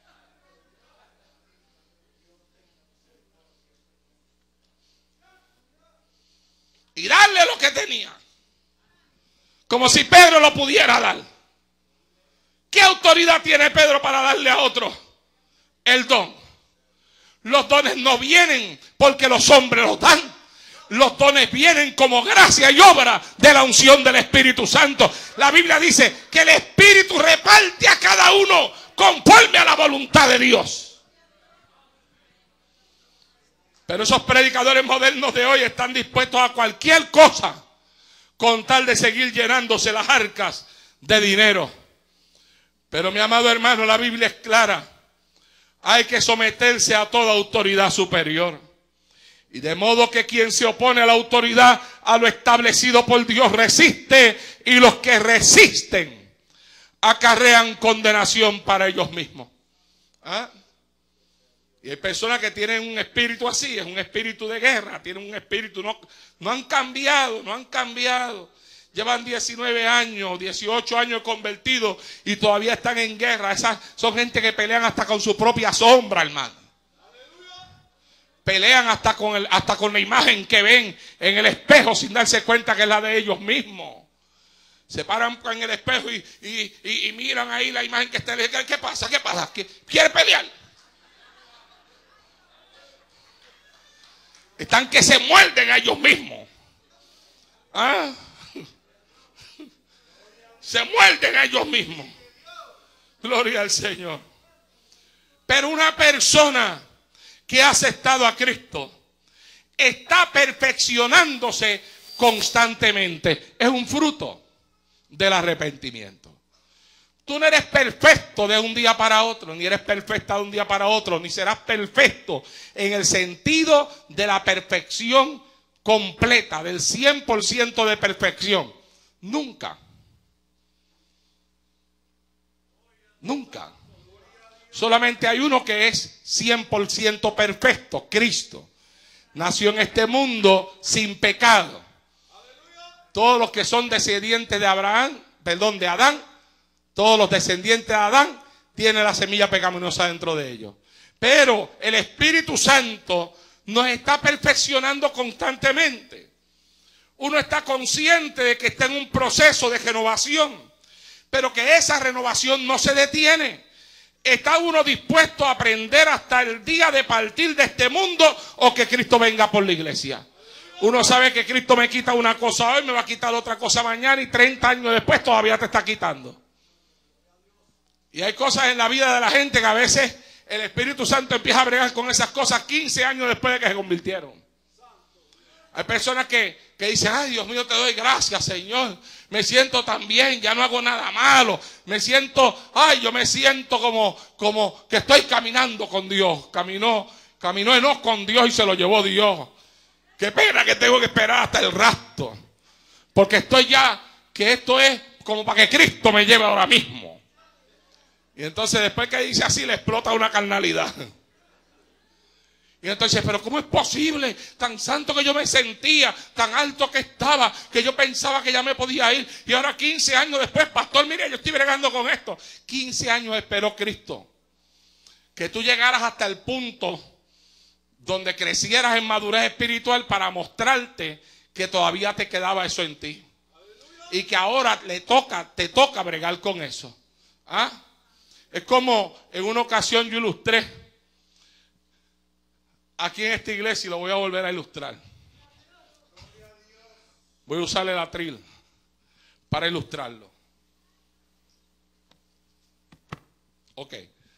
y darle lo que tenía, como si Pedro lo pudiera dar. ¿Qué autoridad tiene Pedro para darle a otro el don? Los dones no vienen porque los hombres los dan. Los dones vienen como gracia y obra de la unción del Espíritu Santo. La Biblia dice que el Espíritu reparte a cada uno conforme a la voluntad de Dios. Pero esos predicadores modernos de hoy están dispuestos a cualquier cosa con tal de seguir llenándose las arcas de dinero. Pero mi amado hermano, la Biblia es clara. Hay que someterse a toda autoridad superior. Y de modo que quien se opone a la autoridad, a lo establecido por Dios, resiste. Y los que resisten acarrean condenación para ellos mismos. ¿Ah? Y hay personas que tienen un espíritu así, es un espíritu de guerra, tienen un espíritu, no han cambiado, no han cambiado. Llevan 19 años, 18 años convertidos y todavía están en guerra. Esas son gente que pelean hasta con su propia sombra, hermano. Pelean hasta con la imagen que ven en el espejo sin darse cuenta que es la de ellos mismos. Se paran en el espejo y miran ahí la imagen que está. ¿Qué pasa? ¿Qué pasa? ¿Quiere pelear? Están que se muerden a ellos mismos. ¿Ah? Se muerden a ellos mismos. Gloria al Señor. Pero una persona que ha aceptado a Cristo está perfeccionándose constantemente. Es un fruto del arrepentimiento. Tú no eres perfecto de un día para otro, ni eres perfecta de un día para otro, ni serás perfecto en el sentido de la perfección completa, del 100% de perfección. Nunca. Nunca. Solamente hay uno que es 100% perfecto, Cristo. Nació en este mundo sin pecado. Todos los que son descendientes de Adán, todos los descendientes de Adán tienen la semilla pecaminosa dentro de ellos. Pero el Espíritu Santo nos está perfeccionando constantemente. Uno está consciente de que está en un proceso de renovación, pero que esa renovación no se detiene. ¿Está uno dispuesto a aprender hasta el día de partir de este mundo o que Cristo venga por la iglesia? Uno sabe que Cristo me quita una cosa hoy, me va a quitar otra cosa mañana y 30 años después todavía te está quitando. Y hay cosas en la vida de la gente que a veces el Espíritu Santo empieza a bregar con esas cosas 15 años después de que se convirtieron. Hay personas que dicen, ay Dios mío, te doy gracias Señor, me siento tan bien, ya no hago nada malo, yo me siento como que estoy caminando con Dios. Caminó Enoc con Dios y se lo llevó Dios. Qué pena que tengo que esperar hasta el rapto, porque esto es como para que Cristo me lleve ahora mismo. Y entonces después que dice así le explota una carnalidad. Y entonces, pero ¿cómo es posible? Tan santo que yo me sentía, tan alto que estaba, que yo pensaba que ya me podía ir. Y ahora 15 años después, pastor, mire, yo estoy bregando con esto. 15 años esperó Cristo. Que tú llegaras hasta el punto donde crecieras en madurez espiritual para mostrarte que todavía te quedaba eso en ti. Y que ahora te toca bregar con eso. ¿Ah? Es como en una ocasión yo ilustré aquí en esta iglesia y lo voy a volver a ilustrar. Voy a usar el atril para ilustrarlo. Ok.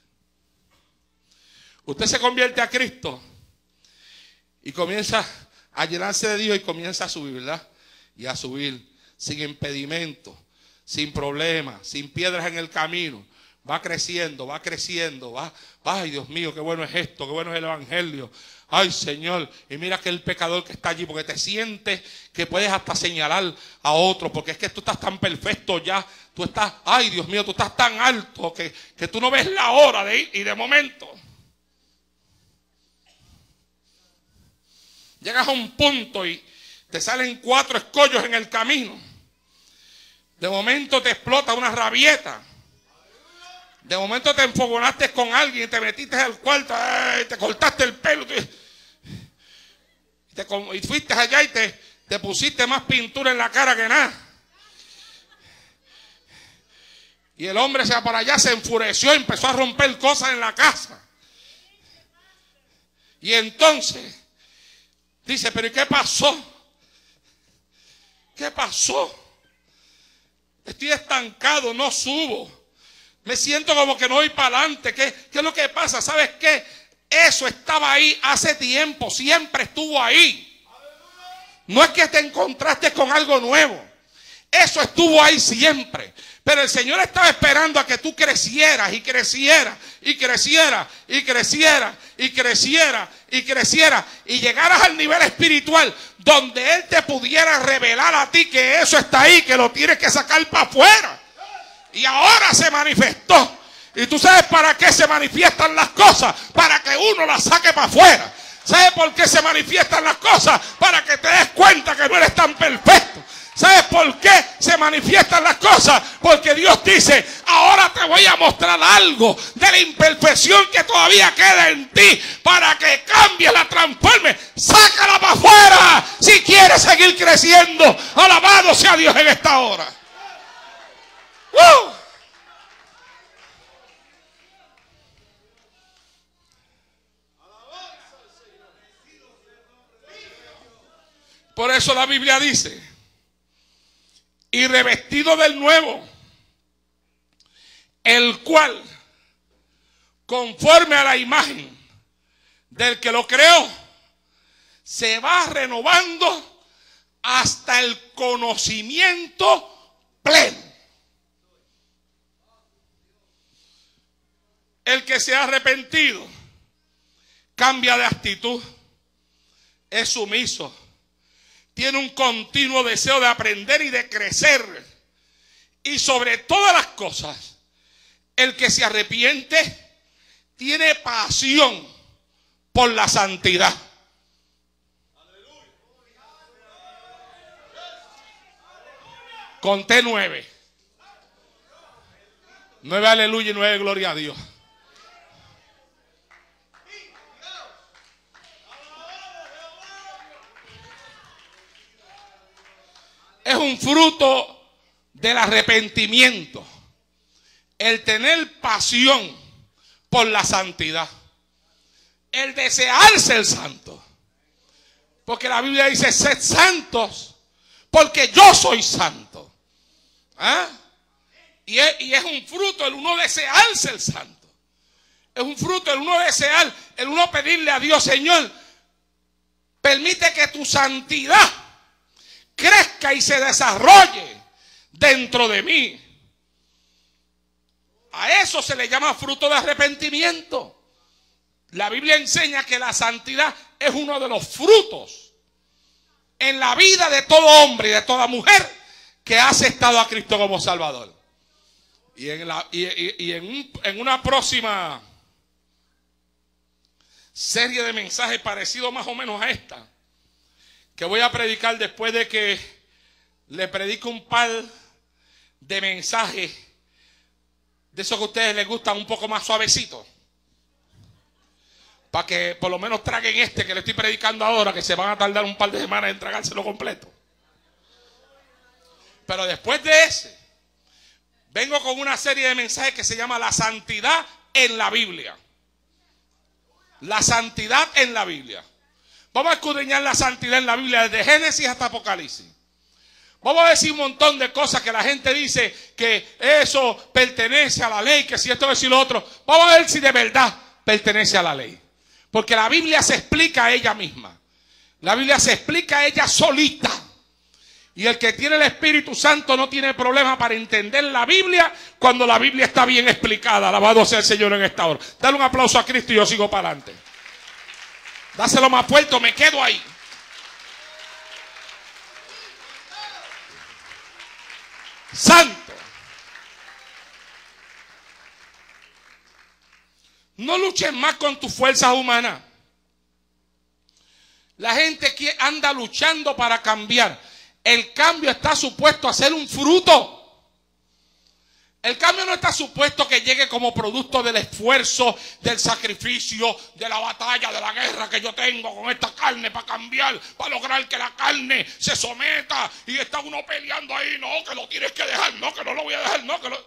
Usted se convierte a Cristo y comienza a llenarse de Dios y comienza a subir, ¿verdad? Y a subir sin impedimento, sin problemas, sin piedras en el camino. Va creciendo, va. Ay, Dios mío, qué bueno es esto, qué bueno es el evangelio. Ay, Señor, y mira que el pecador que está allí, porque te sientes que puedes hasta señalar a otro, porque es que tú estás tan perfecto ya, tú estás, ay, Dios mío, tú estás tan alto que tú no ves la hora de ir, y de momento llegas a un punto y te salen 4 escollos en el camino. De momento te explota una rabieta. De momento te enfogonaste con alguien, te metiste al cuarto, te cortaste el pelo y fuiste allá y te pusiste más pintura en la cara que nada. Y el hombre se va para allá, se enfureció y empezó a romper cosas en la casa. Y entonces dice, pero ¿y qué pasó? ¿Qué pasó? Estoy estancado, no subo. Me siento como que no voy para adelante. ¿Qué es lo que pasa? ¿Sabes qué? Eso estaba ahí hace tiempo. Siempre estuvo ahí. No es que te encontraste con algo nuevo. Eso estuvo ahí siempre. Pero el Señor estaba esperando a que tú crecieras y crecieras y crecieras y crecieras y crecieras y crecieras y llegaras al nivel espiritual donde Él te pudiera revelar a ti que eso está ahí, que lo tienes que sacar para afuera. Y ahora se manifestó. Y tú sabes para qué se manifiestan las cosas, para que uno las saque para afuera. ¿Sabes por qué se manifiestan las cosas? Para que te des cuenta que no eres tan perfecto. ¿Sabes por qué se manifiestan las cosas? Porque Dios dice, ahora te voy a mostrar algo de la imperfección que todavía queda en ti, para que cambie, la transforme, sácala para afuera si quieres seguir creciendo. Alabado sea Dios en esta hora. Por eso la Biblia dice, y revestido del nuevo, el cual, conforme a la imagen del que lo creó, se va renovando hasta el conocimiento pleno. El que se ha arrepentido cambia de actitud, es sumiso, tiene un continuo deseo de aprender y de crecer. Y sobre todas las cosas, el que se arrepiente tiene pasión por la santidad. Conté 9. 9 aleluya y 9 gloria a Dios. Es un fruto del arrepentimiento, el tener pasión por la santidad, el desear ser santo. Porque la Biblia dice, sed santos, porque yo soy santo. ¿Ah? Y es un fruto el uno desear ser santo. Es un fruto el uno desear, el uno pedirle a Dios, Señor, permite que tu santidad crezca y se desarrolle dentro de mí. A eso se le llama fruto de arrepentimiento. La Biblia enseña que la santidad es uno de los frutos en la vida de todo hombre y de toda mujer que ha aceptado a Cristo como Salvador. Y en una próxima serie de mensajes parecidos más o menos a esta, que voy a predicar después de que le predico un par de mensajes de esos que a ustedes les gustan un poco más suavecitos, para que por lo menos traguen este que le estoy predicando ahora, que se van a tardar un par de semanas en tragárselo completo. Pero después de ese, vengo con una serie de mensajes que se llama La Santidad en la Biblia. La santidad en la Biblia. Vamos a escudriñar la santidad en la Biblia desde Génesis hasta Apocalipsis. Vamos a decir un montón de cosas que la gente dice que eso pertenece a la ley, que si esto es y lo otro. Vamos a ver si de verdad pertenece a la ley. Porque la Biblia se explica a ella misma. La Biblia se explica a ella solita. Y el que tiene el Espíritu Santo no tiene problema para entender la Biblia cuando la Biblia está bien explicada. Alabado sea el Señor en esta hora. Dale un aplauso a Cristo y yo sigo para adelante. Dáselo más fuerte, me quedo ahí. Santo. No luches más con tus fuerzas humanas. La gente que anda luchando para cambiar. El cambio está supuesto a ser un fruto. El cambio no está supuesto que llegue como producto del esfuerzo, del sacrificio, de la batalla, de la guerra que yo tengo con esta carne para cambiar, para lograr que la carne se someta. Y está uno peleando ahí, no, que lo tienes que dejar, no, que no lo voy a dejar, no, que lo...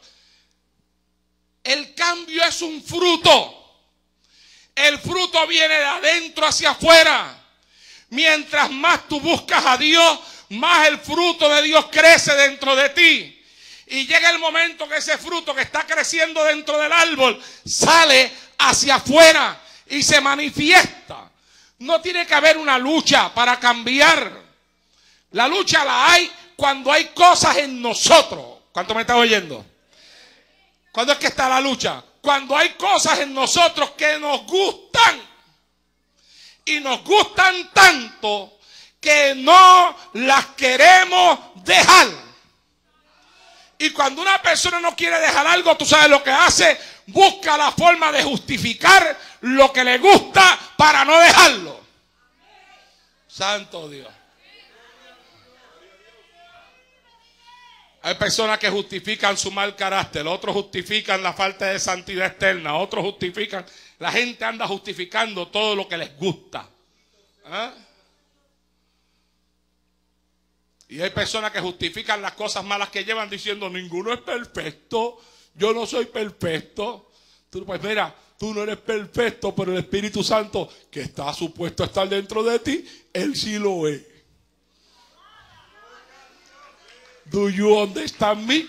El cambio es un fruto. El fruto viene de adentro hacia afuera. Mientras más tú buscas a Dios, más el fruto de Dios crece dentro de ti. Y llega el momento que ese fruto que está creciendo dentro del árbol sale hacia afuera y se manifiesta. No tiene que haber una lucha para cambiar. La lucha la hay cuando hay cosas en nosotros. ¿Cuánto me está oyendo? ¿Cuándo es que está la lucha? Cuando hay cosas en nosotros que nos gustan. Y nos gustan tanto que no las queremos dejar. Y cuando una persona no quiere dejar algo, tú sabes lo que hace. Busca la forma de justificar lo que le gusta para no dejarlo. Santo Dios. Hay personas que justifican su mal carácter, otros justifican la falta de santidad externa, otros justifican, la gente anda justificando todo lo que les gusta. ¿Ah? Y hay personas que justifican las cosas malas que llevan diciendo, ninguno es perfecto, yo no soy perfecto. Pues mira, tú no eres perfecto, pero el Espíritu Santo que está supuesto a estar dentro de ti, Él sí lo es. Do you understand me?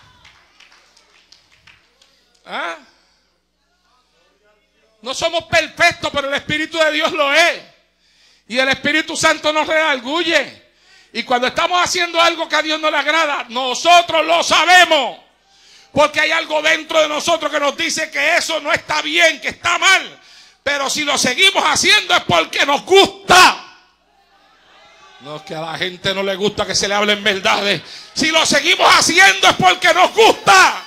¿Ah? No somos perfectos, pero el Espíritu de Dios lo es. Y el Espíritu Santo nos redarguye. Y cuando estamos haciendo algo que a Dios no le agrada, nosotros lo sabemos. Porque hay algo dentro de nosotros que nos dice que eso no está bien, que está mal. Pero si lo seguimos haciendo es porque nos gusta. No es que a la gente no le gusta que se le hablen verdades. Si lo seguimos haciendo es porque nos gusta.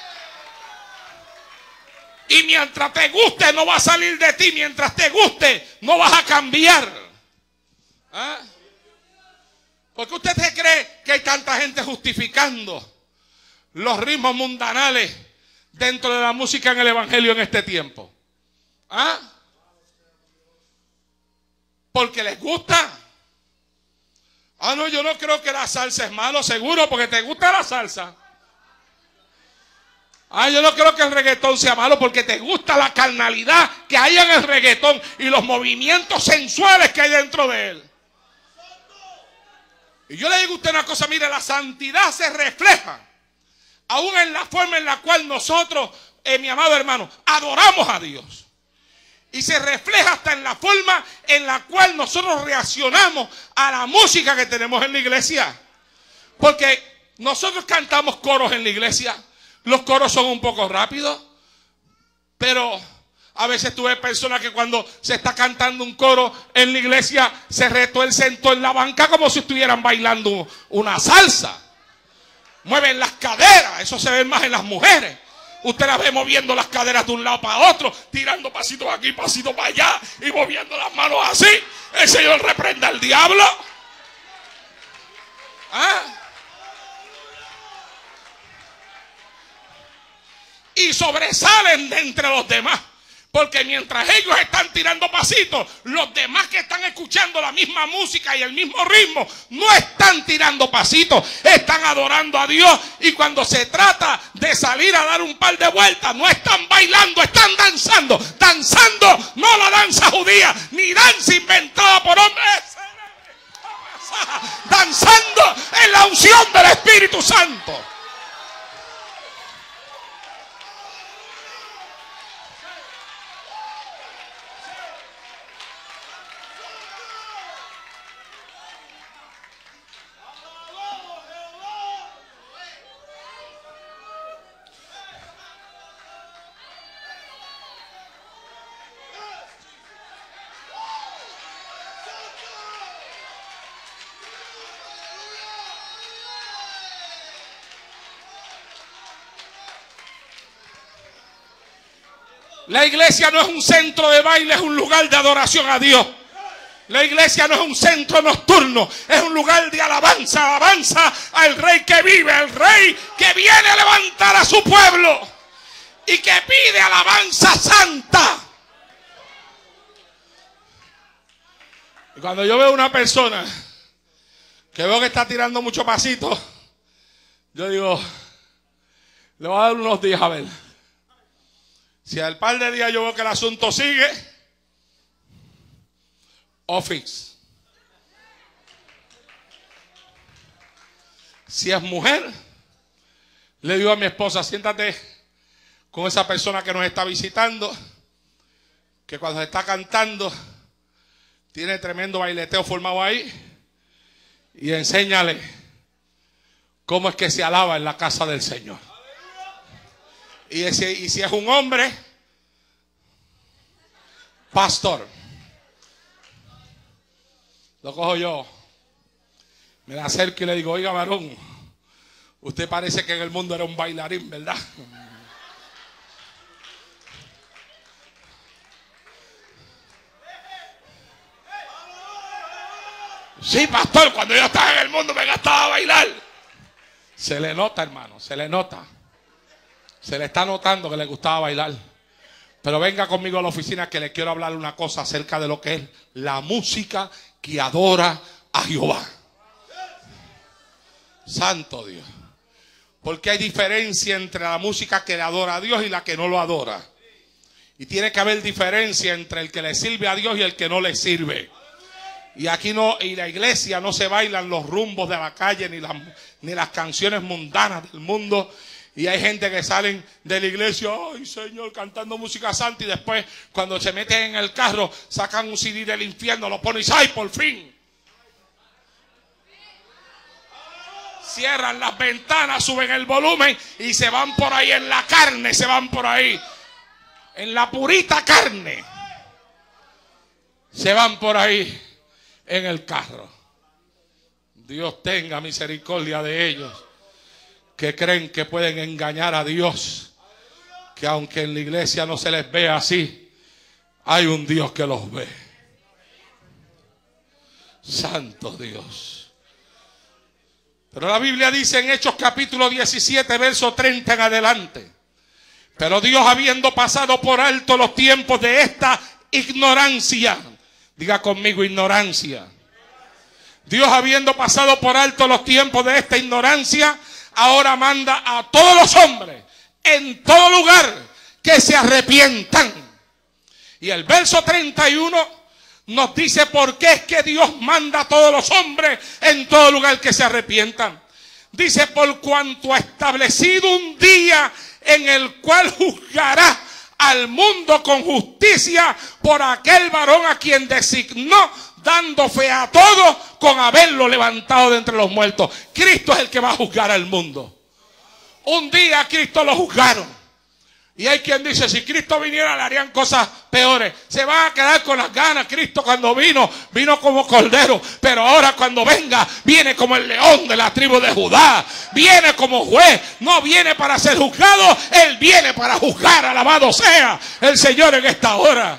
Y mientras te guste no va a salir de ti. Mientras te guste no vas a cambiar. ¿Ah? ¿Por qué usted se cree que hay tanta gente justificando los ritmos mundanales dentro de la música en el evangelio en este tiempo? ¿Ah? Porque les gusta. Ah, no, yo no creo que la salsa es malo, seguro, porque te gusta la salsa. Ah, yo no creo que el reggaetón sea malo, porque te gusta la carnalidad que hay en el reggaetón y los movimientos sensuales que hay dentro de él. Y yo le digo a usted una cosa, mire, la santidad se refleja aún en la forma en la cual nosotros, mi amado hermano, adoramos a Dios. Y se refleja hasta en la forma en la cual nosotros reaccionamos a la música que tenemos en la iglesia. Porque nosotros cantamos coros en la iglesia. Los coros son un poco rápidos. Pero a veces tú ves personas que cuando se está cantando un coro en la iglesia se retuercen en la banca como si estuvieran bailando una salsa. Mueven las caderas. Eso se ve más en las mujeres. Usted las ve moviendo las caderas de un lado para otro, tirando pasitos aquí, pasitos para allá y moviendo las manos así. El Señor reprenda al diablo. ¿Ah? Y sobresalen de entre los demás. Porque mientras ellos están tirando pasitos, los demás que están escuchando la misma música y el mismo ritmo no están tirando pasitos, están adorando a Dios. Y cuando se trata de salir a dar un par de vueltas, no están bailando, están danzando. Danzando, no la danza judía, ni danza inventada por hombres. Danzando en la unción del Espíritu Santo. La iglesia no es un centro de baile, es un lugar de adoración a Dios. La iglesia no es un centro nocturno, es un lugar de alabanza. Alabanza al Rey que vive, al Rey que viene a levantar a su pueblo y que pide alabanza santa. Y cuando yo veo una persona que veo que está tirando mucho pasito, yo digo, le voy a dar unos días a ver. Si al par de días yo veo que el asunto sigue, office. Si es mujer, le digo a mi esposa, siéntate con esa persona que nos está visitando, que cuando está cantando tiene tremendo baileteo formado ahí, y enséñale cómo es que se alaba en la casa del Señor. Y si es un hombre, pastor, lo cojo yo, me la acerco y le digo: oiga, varón, usted parece que en el mundo era un bailarín, ¿verdad? Sí, pastor, cuando yo estaba en el mundo me gastaba a bailar. Se le nota, hermano, se le nota. Se le está notando que le gustaba bailar. Pero venga conmigo a la oficina que le quiero hablar una cosa acerca de lo que es la música que adora a Jehová. Santo Dios. Porque hay diferencia entre la música que le adora a Dios y la que no lo adora. Y tiene que haber diferencia entre el que le sirve a Dios y el que no le sirve. Y aquí no, y la iglesia no se bailan los rumbos de la calle ni las canciones mundanas del mundo. Y hay gente que salen de la iglesia, ay Señor, cantando música santa, y después cuando se meten en el carro sacan un CD del infierno, lo ponen y ¡ay, por fin! Cierran las ventanas, suben el volumen y se van por ahí en la carne, se van por ahí en la purita carne, se van por ahí en el carro. Dios tenga misericordia de ellos que creen que pueden engañar a Dios, que aunque en la iglesia no se les ve así, hay un Dios que los ve. Santo Dios. Pero la Biblia dice en Hechos capítulo 17 verso 30 en adelante: pero Dios, habiendo pasado por alto los tiempos de esta ignorancia, diga conmigo, ignorancia. Dios, habiendo pasado por alto los tiempos de esta ignorancia, ahora manda a todos los hombres en todo lugar que se arrepientan. Y el verso 31 nos dice por qué es que Dios manda a todos los hombres en todo lugar que se arrepientan. Dice: por cuanto ha establecido un día en el cual juzgará al mundo con justicia por aquel varón a quien designó, dando fe a todos con haberlo levantado de entre los muertos. Cristo es el que va a juzgar al mundo. Un día a Cristo lo juzgaron. Y hay quien dice: si Cristo viniera le harían cosas peores. Se van a quedar con las ganas. Cristo cuando vino como cordero. Pero ahora cuando venga, viene como el león de la tribu de Judá. Viene como juez. No viene para ser juzgado. Él viene para juzgar. Alabado sea el Señor en esta hora.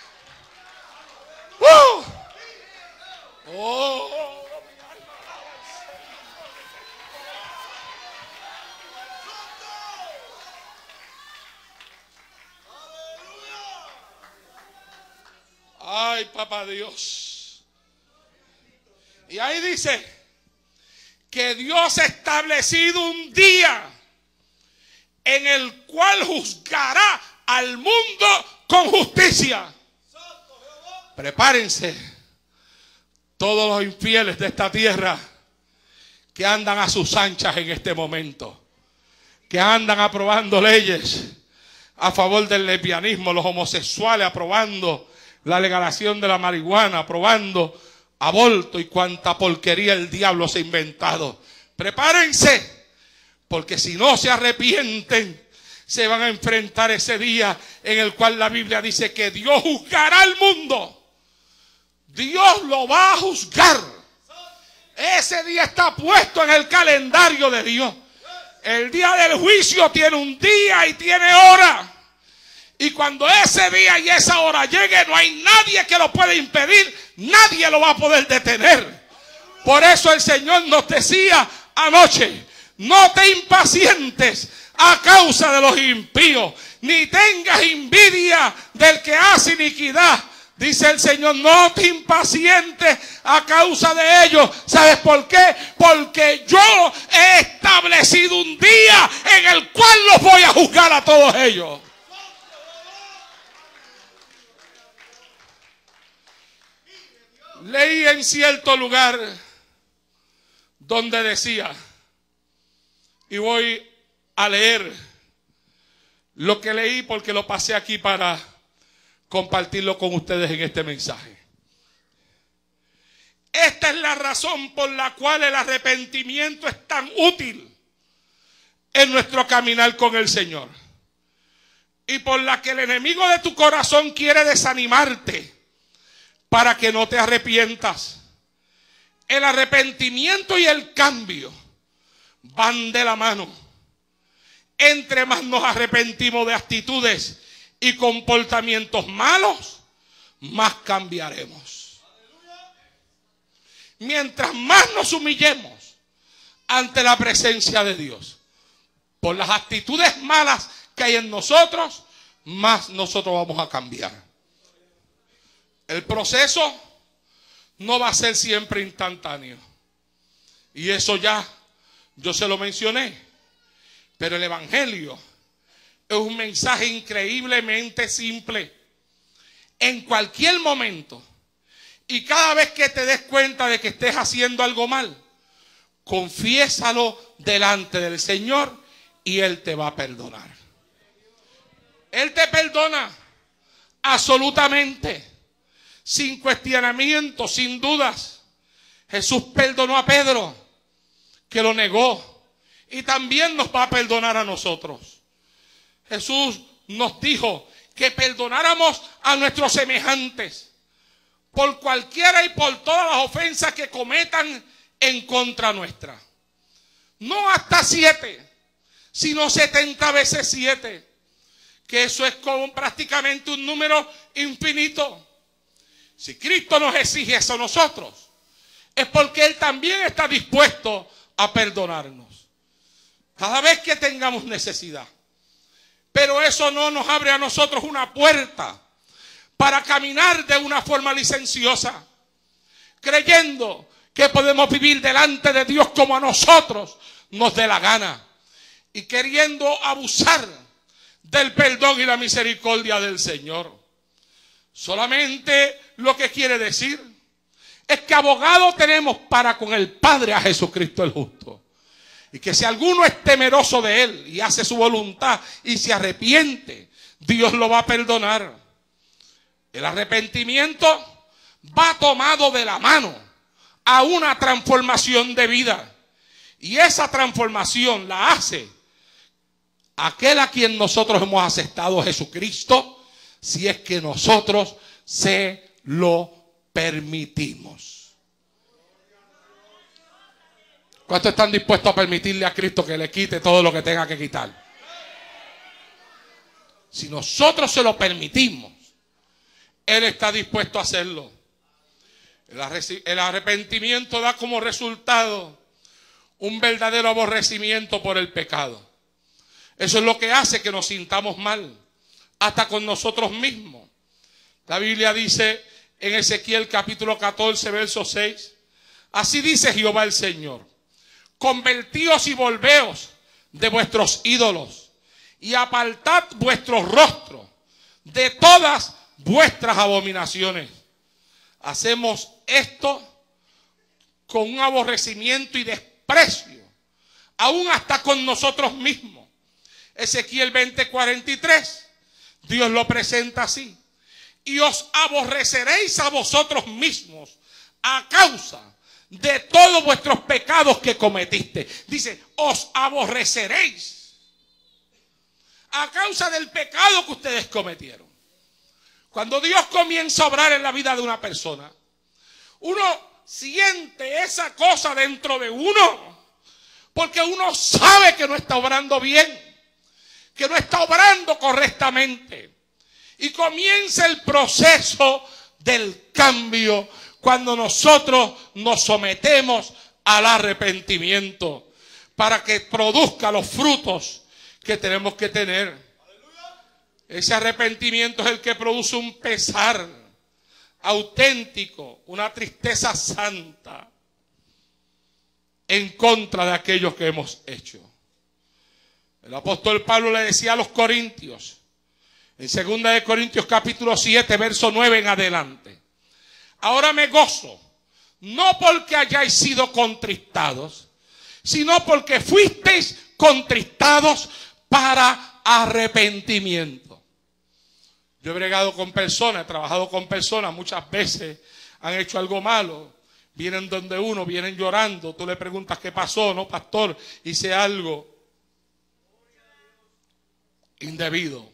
Ay, papá Dios. Y ahí dice que Dios ha establecido un día en el cual juzgará al mundo con justicia. Prepárense todos los infieles de esta tierra que andan a sus anchas en este momento, que andan aprobando leyes a favor del lesbianismo, los homosexuales aprobando la legalización de la marihuana, aprobando aborto y cuanta porquería el diablo se ha inventado. Prepárense, porque si no se arrepienten, se van a enfrentar ese día en el cual la Biblia dice que Dios juzgará al mundo. Dios lo va a juzgar. Ese día está puesto en el calendario de Dios. El día del juicio tiene un día y tiene hora. Y cuando ese día y esa hora llegue, no hay nadie que lo pueda impedir. Nadie lo va a poder detener. Por eso el Señor nos decía anoche: no te impacientes a causa de los impíos, ni tengas envidia del que hace iniquidad. Dice el Señor: no te impacientes a causa de ellos. ¿Sabes por qué? Porque yo he establecido un día en el cual los voy a juzgar a todos ellos. Leí en cierto lugar donde decía, y voy a leer lo que leí porque lo pasé aquí para compartirlo con ustedes en este mensaje. Esta es la razón por la cual el arrepentimiento es tan útil en nuestro caminar con el Señor. Y por la que el enemigo de tu corazón quiere desanimarte para que no te arrepientas. El arrepentimiento y el cambio van de la mano. Entre más nos arrepentimos de actitudes y comportamientos malos, más cambiaremos. Mientras más nos humillemos ante la presencia de Dios, por las actitudes malas que hay en nosotros, más nosotros vamos a cambiar. El proceso no va a ser siempre instantáneo. Y eso ya yo se lo mencioné. Pero el evangelio es un mensaje increíblemente simple. En cualquier momento y cada vez que te des cuenta de que estés haciendo algo mal, confiésalo delante del Señor y Él te va a perdonar. Él te perdona absolutamente, sin cuestionamiento, sin dudas. Jesús perdonó a Pedro, que lo negó, y también nos va a perdonar a nosotros. Jesús nos dijo que perdonáramos a nuestros semejantes por cualquiera y por todas las ofensas que cometan en contra nuestra. No hasta 7, sino 70 veces 7. Que eso es como prácticamente un número infinito. Si Cristo nos exige eso a nosotros, es porque Él también está dispuesto a perdonarnos cada vez que tengamos necesidad. Pero eso no nos abre a nosotros una puerta para caminar de una forma licenciosa, creyendo que podemos vivir delante de Dios como a nosotros nos dé la gana, y queriendo abusar del perdón y la misericordia del Señor. Solamente lo que quiere decir es que abogado tenemos para con el Padre a Jesucristo el justo. Y que si alguno es temeroso de Él y hace su voluntad y se arrepiente, Dios lo va a perdonar. El arrepentimiento va tomado de la mano a una transformación de vida. Y esa transformación la hace aquel a quien nosotros hemos aceptado, Jesucristo, si es que nosotros se lo permitimos. ¿Cuántos están dispuestos a permitirle a Cristo que le quite todo lo que tenga que quitar? Si nosotros se lo permitimos, Él está dispuesto a hacerlo. El arrepentimiento da como resultado un verdadero aborrecimiento por el pecado. Eso es lo que hace que nos sintamos mal, hasta con nosotros mismos. La Biblia dice en Ezequiel capítulo 14, verso 6, así dice Jehová el Señor: convertíos y volveos de vuestros ídolos y apartad vuestros rostros de todas vuestras abominaciones. Hacemos esto con un aborrecimiento y desprecio, aún hasta con nosotros mismos. Ezequiel 20:43, Dios lo presenta así: y os aborreceréis a vosotros mismos a causa de todos vuestros pecados que cometiste. Dice, os aborreceréis a causa del pecado que ustedes cometieron. Cuando Dios comienza a obrar en la vida de una persona, uno siente esa cosa dentro de uno, porque uno sabe que no está obrando bien, que no está obrando correctamente, y comienza el proceso del cambio cuando nosotros nos sometemos al arrepentimiento para que produzca los frutos que tenemos que tener. Ese arrepentimiento es el que produce un pesar auténtico, una tristeza santa en contra de aquellos que hemos hecho. El apóstol Pablo le decía a los corintios, en 2 Corintios capítulo 7, verso 9 en adelante: ahora me gozo, no porque hayáis sido contristados, sino porque fuisteis contristados para arrepentimiento. Yo he bregado con personas, he trabajado con personas, muchas veces han hecho algo malo, Vienen donde uno, vienen llorando. Tú le preguntas qué pasó, no, pastor, hice algo indebido.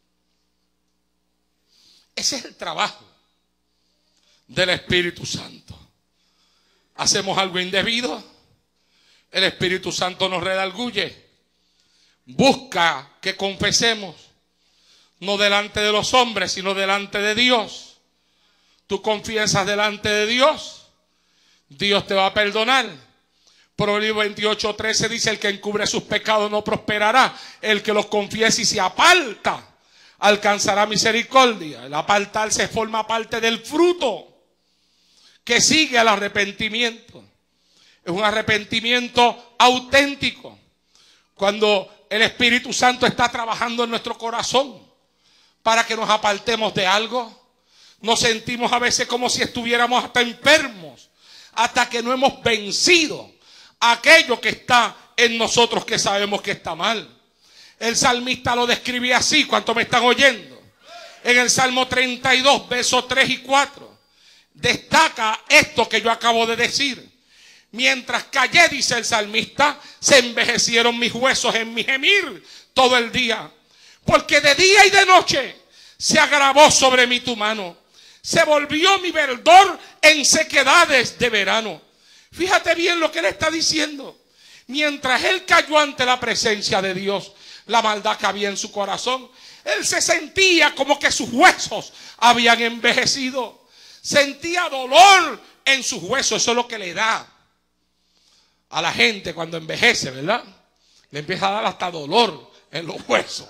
Ese es el trabajo del Espíritu Santo. Hacemos algo indebido, el Espíritu Santo nos redarguye. Busca que confesemos, no delante de los hombres, sino delante de Dios. Tú confiesas delante de Dios, Dios te va a perdonar. Proverbios 28:13 dice: el que encubre sus pecados no prosperará, el que los confiesa y se aparta alcanzará misericordia. El apartarse forma parte del fruto que sigue al arrepentimiento. Es un arrepentimiento auténtico. Cuando el Espíritu Santo está trabajando en nuestro corazón para que nos apartemos de algo, nos sentimos a veces como si estuviéramos hasta enfermos, hasta que no hemos vencido aquello que está en nosotros que sabemos que está mal. El salmista lo describía así. ¿Cuánto me están oyendo? En el Salmo 32, versos 3 y 4, destaca esto que yo acabo de decir. Mientras callé, dice el salmista, se envejecieron mis huesos en mi gemir todo el día. Porque de día y de noche se agravó sobre mí tu mano. Se volvió mi verdor en sequedades de verano. Fíjate bien lo que él está diciendo. Mientras él cayó ante la presencia de Dios, la maldad que había en su corazón, él se sentía como que sus huesos habían envejecido. Sentía dolor en sus huesos. Eso es lo que le da a la gente cuando envejece, ¿verdad? Le empieza a dar hasta dolor en los huesos.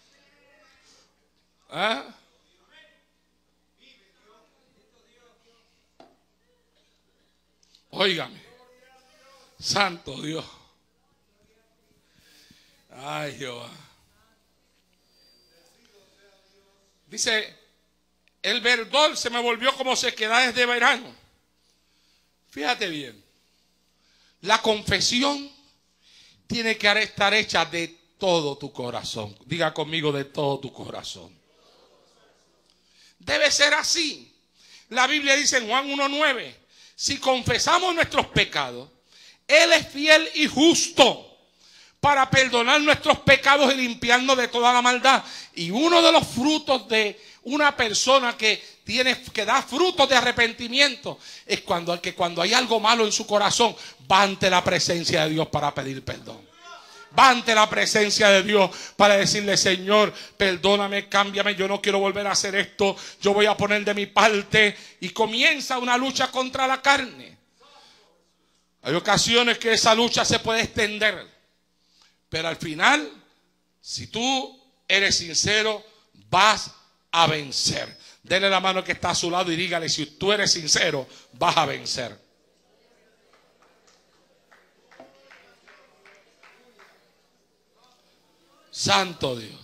¿Ah? Óigame, santo Dios. Ay, Jehová. Dice: el verdor se me volvió como sequedades de verano. Fíjate bien. La confesión tiene que estar hecha de todo tu corazón. Diga conmigo: de todo tu corazón. Debe ser así. La Biblia dice en Juan 1:9: si confesamos nuestros pecados, Él es fiel y justo para perdonar nuestros pecados y limpiarnos de toda la maldad. Y uno de los frutos de una persona que da frutos de arrepentimiento es cuando hay algo malo en su corazón, va ante la presencia de Dios para pedir perdón. Va ante la presencia de Dios para decirle: Señor, perdóname, cámbiame, yo no quiero volver a hacer esto, yo voy a poner de mi parte. Y comienza una lucha contra la carne. Hay ocasiones que esa lucha se puede extender, pero al final, si tú eres sincero, vas a vencer. Dele la mano que está a su lado y dígale: si tú eres sincero, vas a vencer. Santo Dios.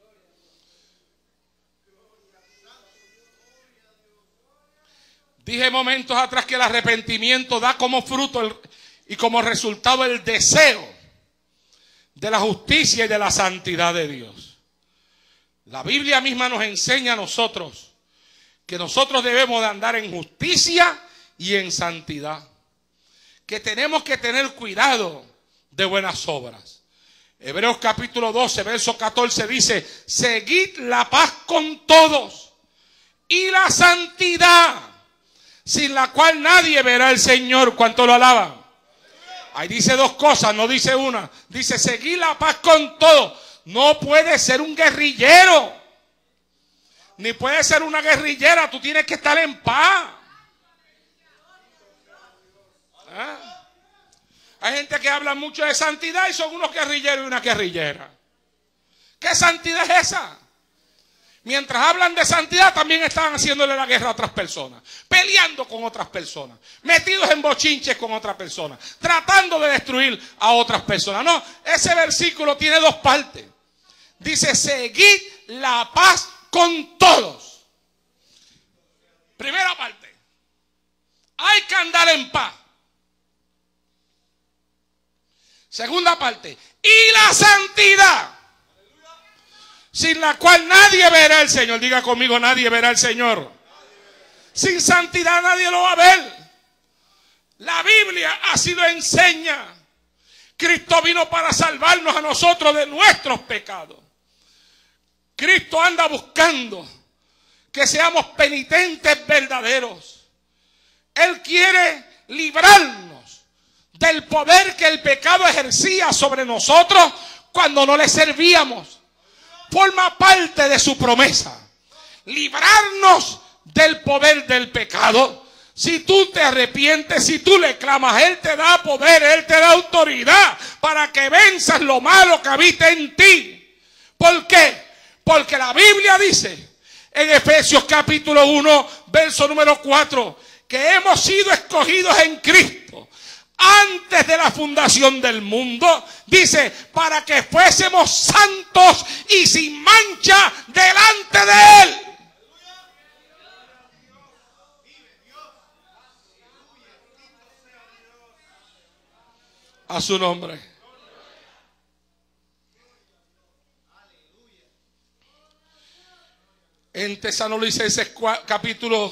Dije momentos atrás que el arrepentimiento da como fruto y como resultado el deseo de la justicia y de la santidad de Dios. La Biblia misma nos enseña a nosotros que nosotros debemos de andar en justicia y en santidad. Que tenemos que tener cuidado de buenas obras. Hebreos capítulo 12, verso 14 dice: seguid la paz con todos y la santidad, sin la cual nadie verá al Señor. ¿Cuánto lo alaban? Ahí dice dos cosas, no dice una. Dice: seguid la paz con todos. No puedes ser un guerrillero, ni puedes ser una guerrillera. Tú tienes que estar en paz. ¿Ah? Hay gente que habla mucho de santidad y son unos guerrilleros y una guerrillera. ¿Qué santidad es esa? Mientras hablan de santidad, también están haciéndole la guerra a otras personas, peleando con otras personas, metidos en bochinches con otras personas, tratando de destruir a otras personas. No, ese versículo tiene dos partes. Dice: seguid la paz con todos. Primera parte: hay que andar en paz. Segunda parte: y la santidad, sin la cual nadie verá al Señor. Diga conmigo: nadie verá al Señor. Sin santidad nadie lo va a ver. La Biblia así lo enseña. Cristo vino para salvarnos a nosotros de nuestros pecados. Cristo anda buscando que seamos penitentes verdaderos. Él quiere librarnos del poder que el pecado ejercía sobre nosotros cuando no le servíamos. Forma parte de su promesa. Librarnos del poder del pecado. Si tú te arrepientes, si tú le clamas, Él te da poder, Él te da autoridad para que venzas lo malo que habita en ti. ¿Por qué? Porque la Biblia dice en Efesios capítulo 1, verso número 4, que hemos sido escogidos en Cristo antes de la fundación del mundo. Dice, para que fuésemos santos y sin mancha delante de Él. A su nombre. En Tesalonicenses capítulo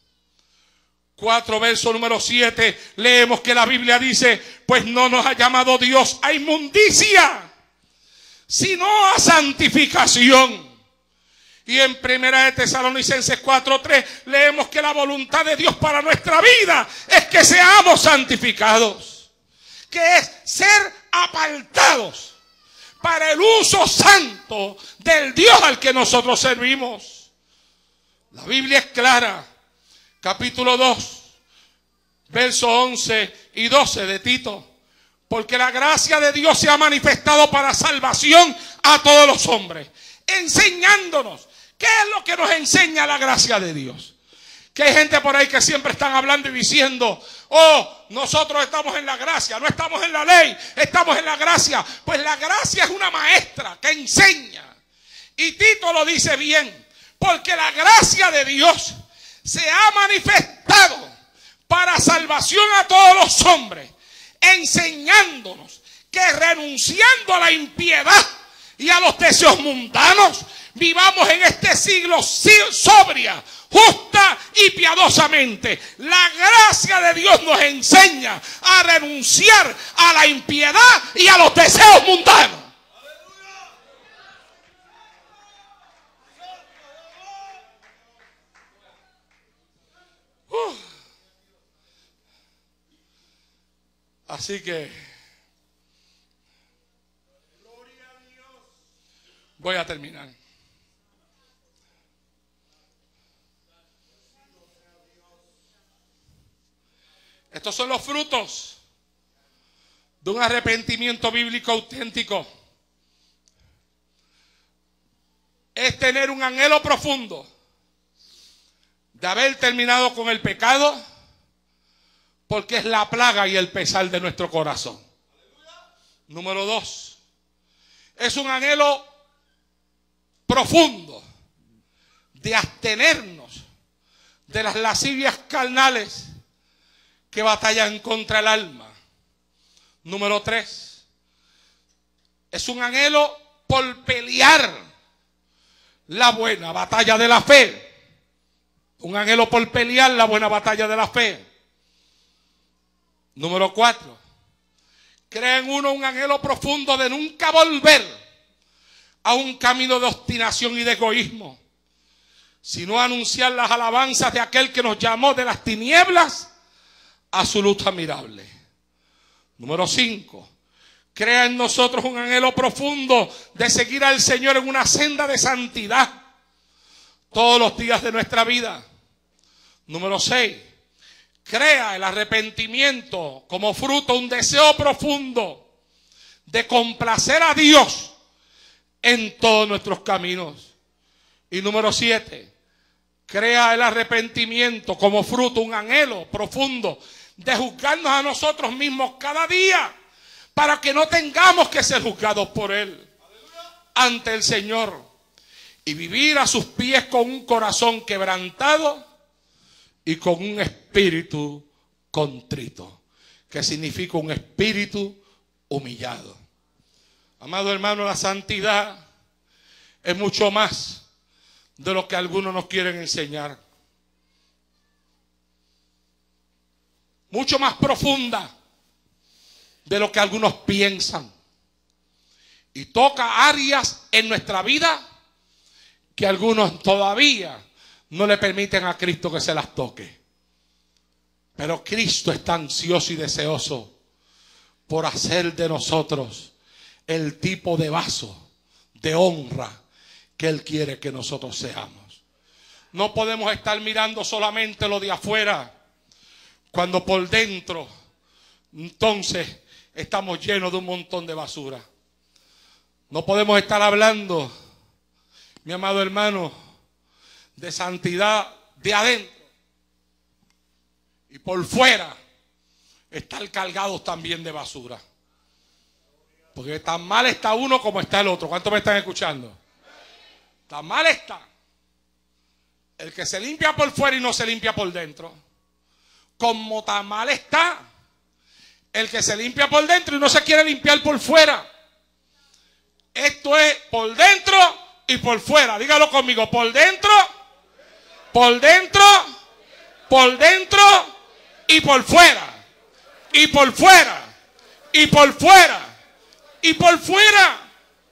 4, verso número 7, leemos que la Biblia dice, pues no nos ha llamado Dios a inmundicia, sino a santificación. Y en Primera de Tesalonicenses 4:3 leemos que la voluntad de Dios para nuestra vida es que seamos santificados, que es ser apartados para el uso santo del Dios al que nosotros servimos. La Biblia es clara. Capítulo 2, versos 11 y 12 de Tito. Porque la gracia de Dios se ha manifestado para salvación a todos los hombres, enseñándonos. ¿Qué es lo que nos enseña la gracia de Dios? Que hay gente por ahí que siempre están hablando y diciendo, oh, nosotros estamos en la gracia, no estamos en la ley, estamos en la gracia. Pues la gracia es una maestra que enseña. Y Tito lo dice bien, porque la gracia de Dios se ha manifestado para salvación a todos los hombres, enseñándonos que renunciando a la impiedad y a los deseos mundanos, vivamos en este siglo sobria, justa y piadosamente. La gracia de Dios nos enseña a renunciar a la impiedad y a los deseos mundanos. Así que voy a terminar. Estos son los frutos de un arrepentimiento bíblico auténtico. Es tener un anhelo profundo de haber terminado con el pecado, porque es la plaga y el pesar de nuestro corazón. Número 2, es un anhelo profundo de abstenernos de las lascivias carnales que batallan contra el alma. Número 3, es un anhelo por pelear la buena batalla de la fe. Un anhelo por pelear la buena batalla de la fe. Número 4, crea en uno un anhelo profundo de nunca volver a un camino de obstinación y de egoísmo, sino anunciar las alabanzas de aquel que nos llamó de las tinieblas a su luz admirable. Número 5, crea en nosotros un anhelo profundo de seguir al Señor en una senda de santidad todos los días de nuestra vida. Número 6, crea el arrepentimiento como fruto un deseo profundo de complacer a Dios en todos nuestros caminos. Y número 7, crea el arrepentimiento como fruto un anhelo profundo de juzgarnos a nosotros mismos cada día, para que no tengamos que ser juzgados por Él ante el Señor, y vivir a sus pies con un corazón quebrantado y con un espíritu contrito, que significa un espíritu humillado. Amado hermano, la santidad es mucho más de lo que algunos nos quieren enseñar. mucho más profunda de lo que algunos piensan. Y toca áreas en nuestra vida que algunos todavía no le permiten a Cristo que se las toque. Pero Cristo está ansioso y deseoso por hacer de nosotros el tipo de vaso de honra que Él quiere que nosotros seamos. No podemos estar mirando solamente lo de afuera, cuando por dentro entonces estamos llenos de un montón de basura. No podemos estar hablando, mi amado hermano, de santidad de adentro y por fuera estar cargados también de basura. Porque tan mal está uno como está el otro. ¿Cuántos me están escuchando? Tan mal está el que se limpia por fuera y no se limpia por dentro, como tan mal está el que se limpia por dentro y no se quiere limpiar por fuera. Esto es por dentro y por fuera. Dígalo conmigo: por dentro, por dentro, por dentro y por fuera. Y por fuera, y por fuera, y por fuera.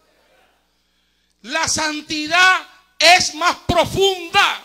La santidad es más profunda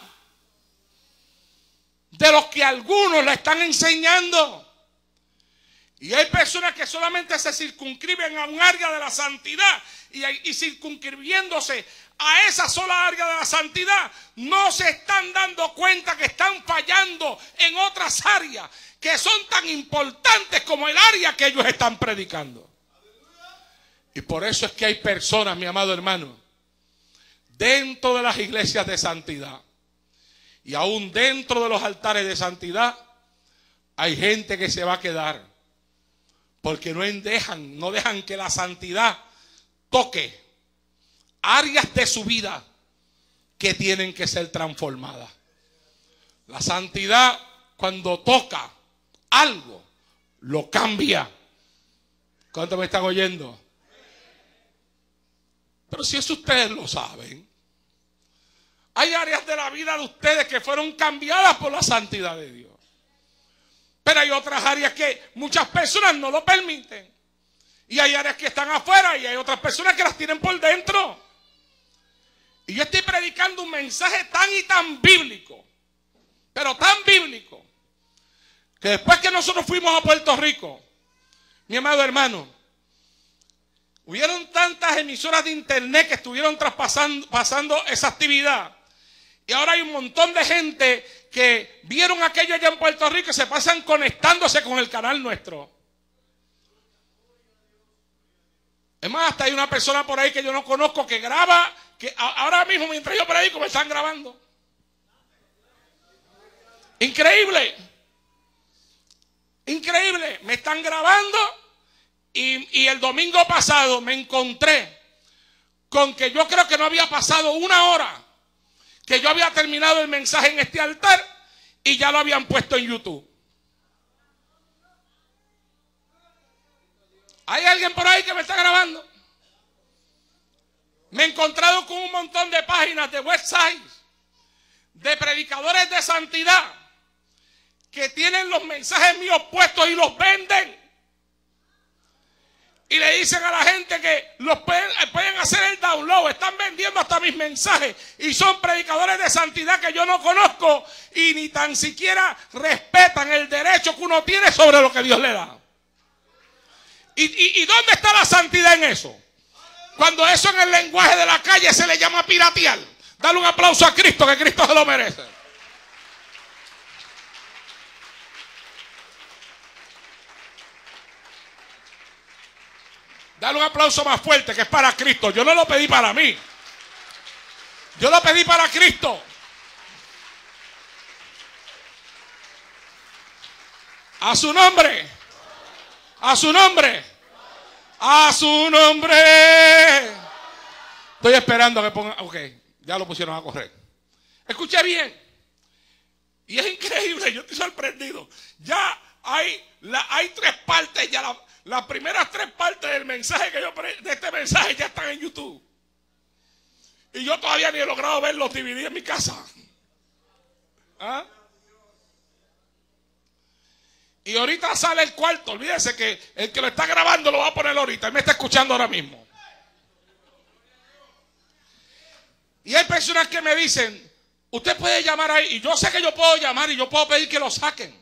de lo que algunos la están enseñando. Y hay personas que solamente se circunscriben a un área de la santidad y circunscribiéndose a esa sola área de la santidad, no se están dando cuenta que están fallando en otras áreas que son tan importantes como el área que ellos están predicando. Y por eso es que hay personas, mi amado hermano, dentro de las iglesias de santidad y aún dentro de los altares de santidad, hay gente que se va a quedar porque no dejan que la santidad toque áreas de su vida que tienen que ser transformadas. La santidad, cuando toca algo, lo cambia. ¿Cuántos me están oyendo? Pero si eso ustedes lo saben, hay áreas de la vida de ustedes que fueron cambiadas por la santidad de Dios. Pero hay otras áreas que muchas personas no lo permiten. Y hay áreas que están afuera y hay otras personas que las tienen por dentro. Y yo estoy predicando un mensaje tan y tan bíblico, pero tan bíblico, que después que nosotros fuimos a Puerto Rico, mi amado hermano, hubieron tantas emisoras de internet que estuvieron pasando esa actividad. Y ahora hay un montón de gente que vieron aquello allá en Puerto Rico y se pasan conectándose con el canal nuestro. Es más, hasta hay una persona por ahí que yo no conozco que graba, que ahora mismo mientras yo predico me están grabando. Increíble. Increíble. Me están grabando y el domingo pasado me encontré con que yo creo que no había pasado una hora que yo había terminado el mensaje en este altar y ya lo habían puesto en YouTube. ¿Hay alguien por ahí que me está grabando? Me he encontrado con un montón de páginas de websites de predicadores de santidad que tienen los mensajes míos puestos y los venden. Y le dicen a la gente que los pueden hacer el download. Están vendiendo hasta mis mensajes. Y son predicadores de santidad que yo no conozco. Y ni tan siquiera respetan el derecho que uno tiene sobre lo que Dios le da. ¿Y dónde está la santidad en eso? Cuando eso en el lenguaje de la calle se le llama piratear. Dale un aplauso a Cristo, que Cristo se lo merece. Dale un aplauso más fuerte, que es para Cristo. Yo no lo pedí para mí. Yo lo pedí para Cristo. A su nombre. A su nombre. A su nombre. Estoy esperando a que pongan. Ok, ya lo pusieron a correr. Escuché bien. Y es increíble, yo estoy sorprendido. Ya hay 3 partes. Ya las primeras 3 partes del mensaje de este mensaje ya están en YouTube. Y yo todavía ni he logrado ver los DVD en mi casa. ¿Ah? Y ahorita sale el cuarto. Olvídese que el que lo está grabando lo va a poner ahorita. Él me está escuchando ahora mismo. Y hay personas que me dicen, usted puede llamar ahí. Y yo sé que yo puedo llamar y yo puedo pedir que lo saquen.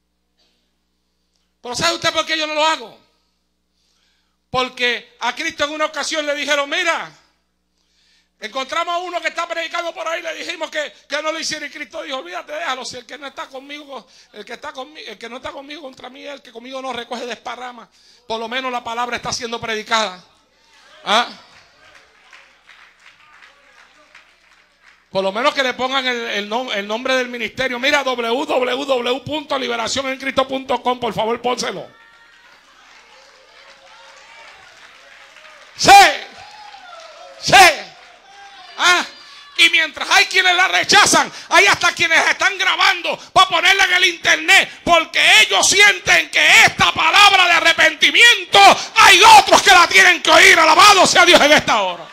Pero ¿sabe usted por qué yo no lo hago? Porque a Cristo en una ocasión le dijeron, mira, encontramos a uno que está predicando por ahí, le dijimos que no lo hiciera, y Cristo dijo, olvídate, déjalo, si el que no está conmigo, el que no está conmigo contra mí, el que conmigo no recoge desparrama. Por lo menos la palabra está siendo predicada. ¿Ah? Por lo menos que le pongan el nombre del ministerio. Mira, www.liberacionencristo.com, por favor, pónselo. Sí. Y mientras hay quienes la rechazan, hay hasta quienes están grabando para ponerla en el internet, porque ellos sienten que esta palabra de arrepentimiento hay otros que la tienen que oír. Alabado sea Dios en esta hora.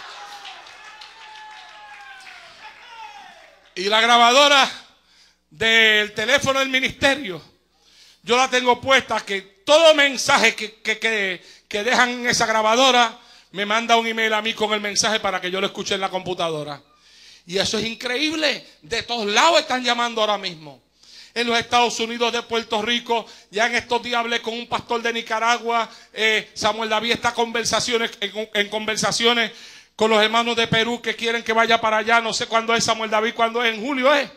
Y la grabadora del teléfono del ministerio, yo la tengo puesta, que todo mensaje que dejan en esa grabadora me manda un email a mí con el mensaje para que yo lo escuche en la computadora. Y eso es increíble. De todos lados están llamando ahora mismo. En los Estados Unidos, de Puerto Rico, ya en estos días hablé con un pastor de Nicaragua. Samuel David está en conversaciones con los hermanos de Perú que quieren que vaya para allá. No sé cuándo es, Samuel David, cuándo es, en julio es.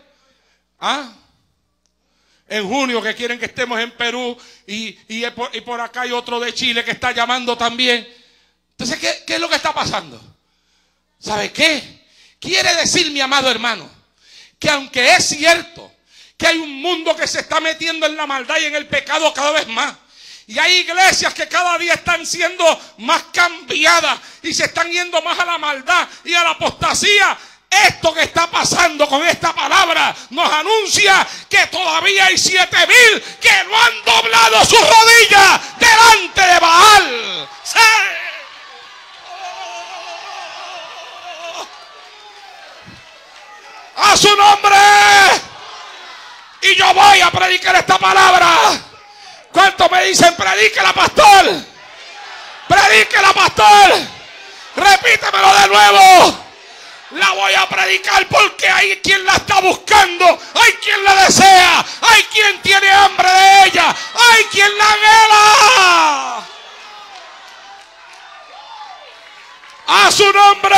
En junio, que quieren que estemos en Perú. Y por acá hay otro de Chile que está llamando también. Entonces, ¿qué es lo que está pasando? ¿Sabe qué? Quiere decir, mi amado hermano, que aunque es cierto que hay un mundo que se está metiendo en la maldad y en el pecado cada vez más, y hay iglesias que cada día están siendo más cambiadas y se están yendo más a la maldad y a la apostasía, esto que está pasando con esta palabra nos anuncia que todavía hay 7,000 que no han doblado sus rodillas delante de Baal. ¡Sí! ¡A su nombre! Y yo voy a predicar esta palabra. ¿Cuántos me dicen, predíquela, pastor? Predíquela, pastor. Repítemelo de nuevo. La voy a predicar porque hay quien la está buscando, hay quien la desea, hay quien tiene hambre de ella, hay quien la anhela. ¡A su nombre!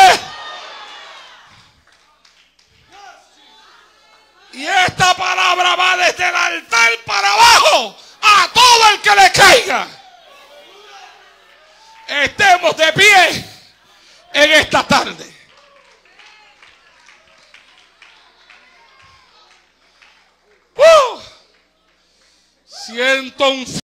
Y esta palabra va desde el altar para abajo a todo el que le caiga. Estemos de pie en esta tarde. Siento un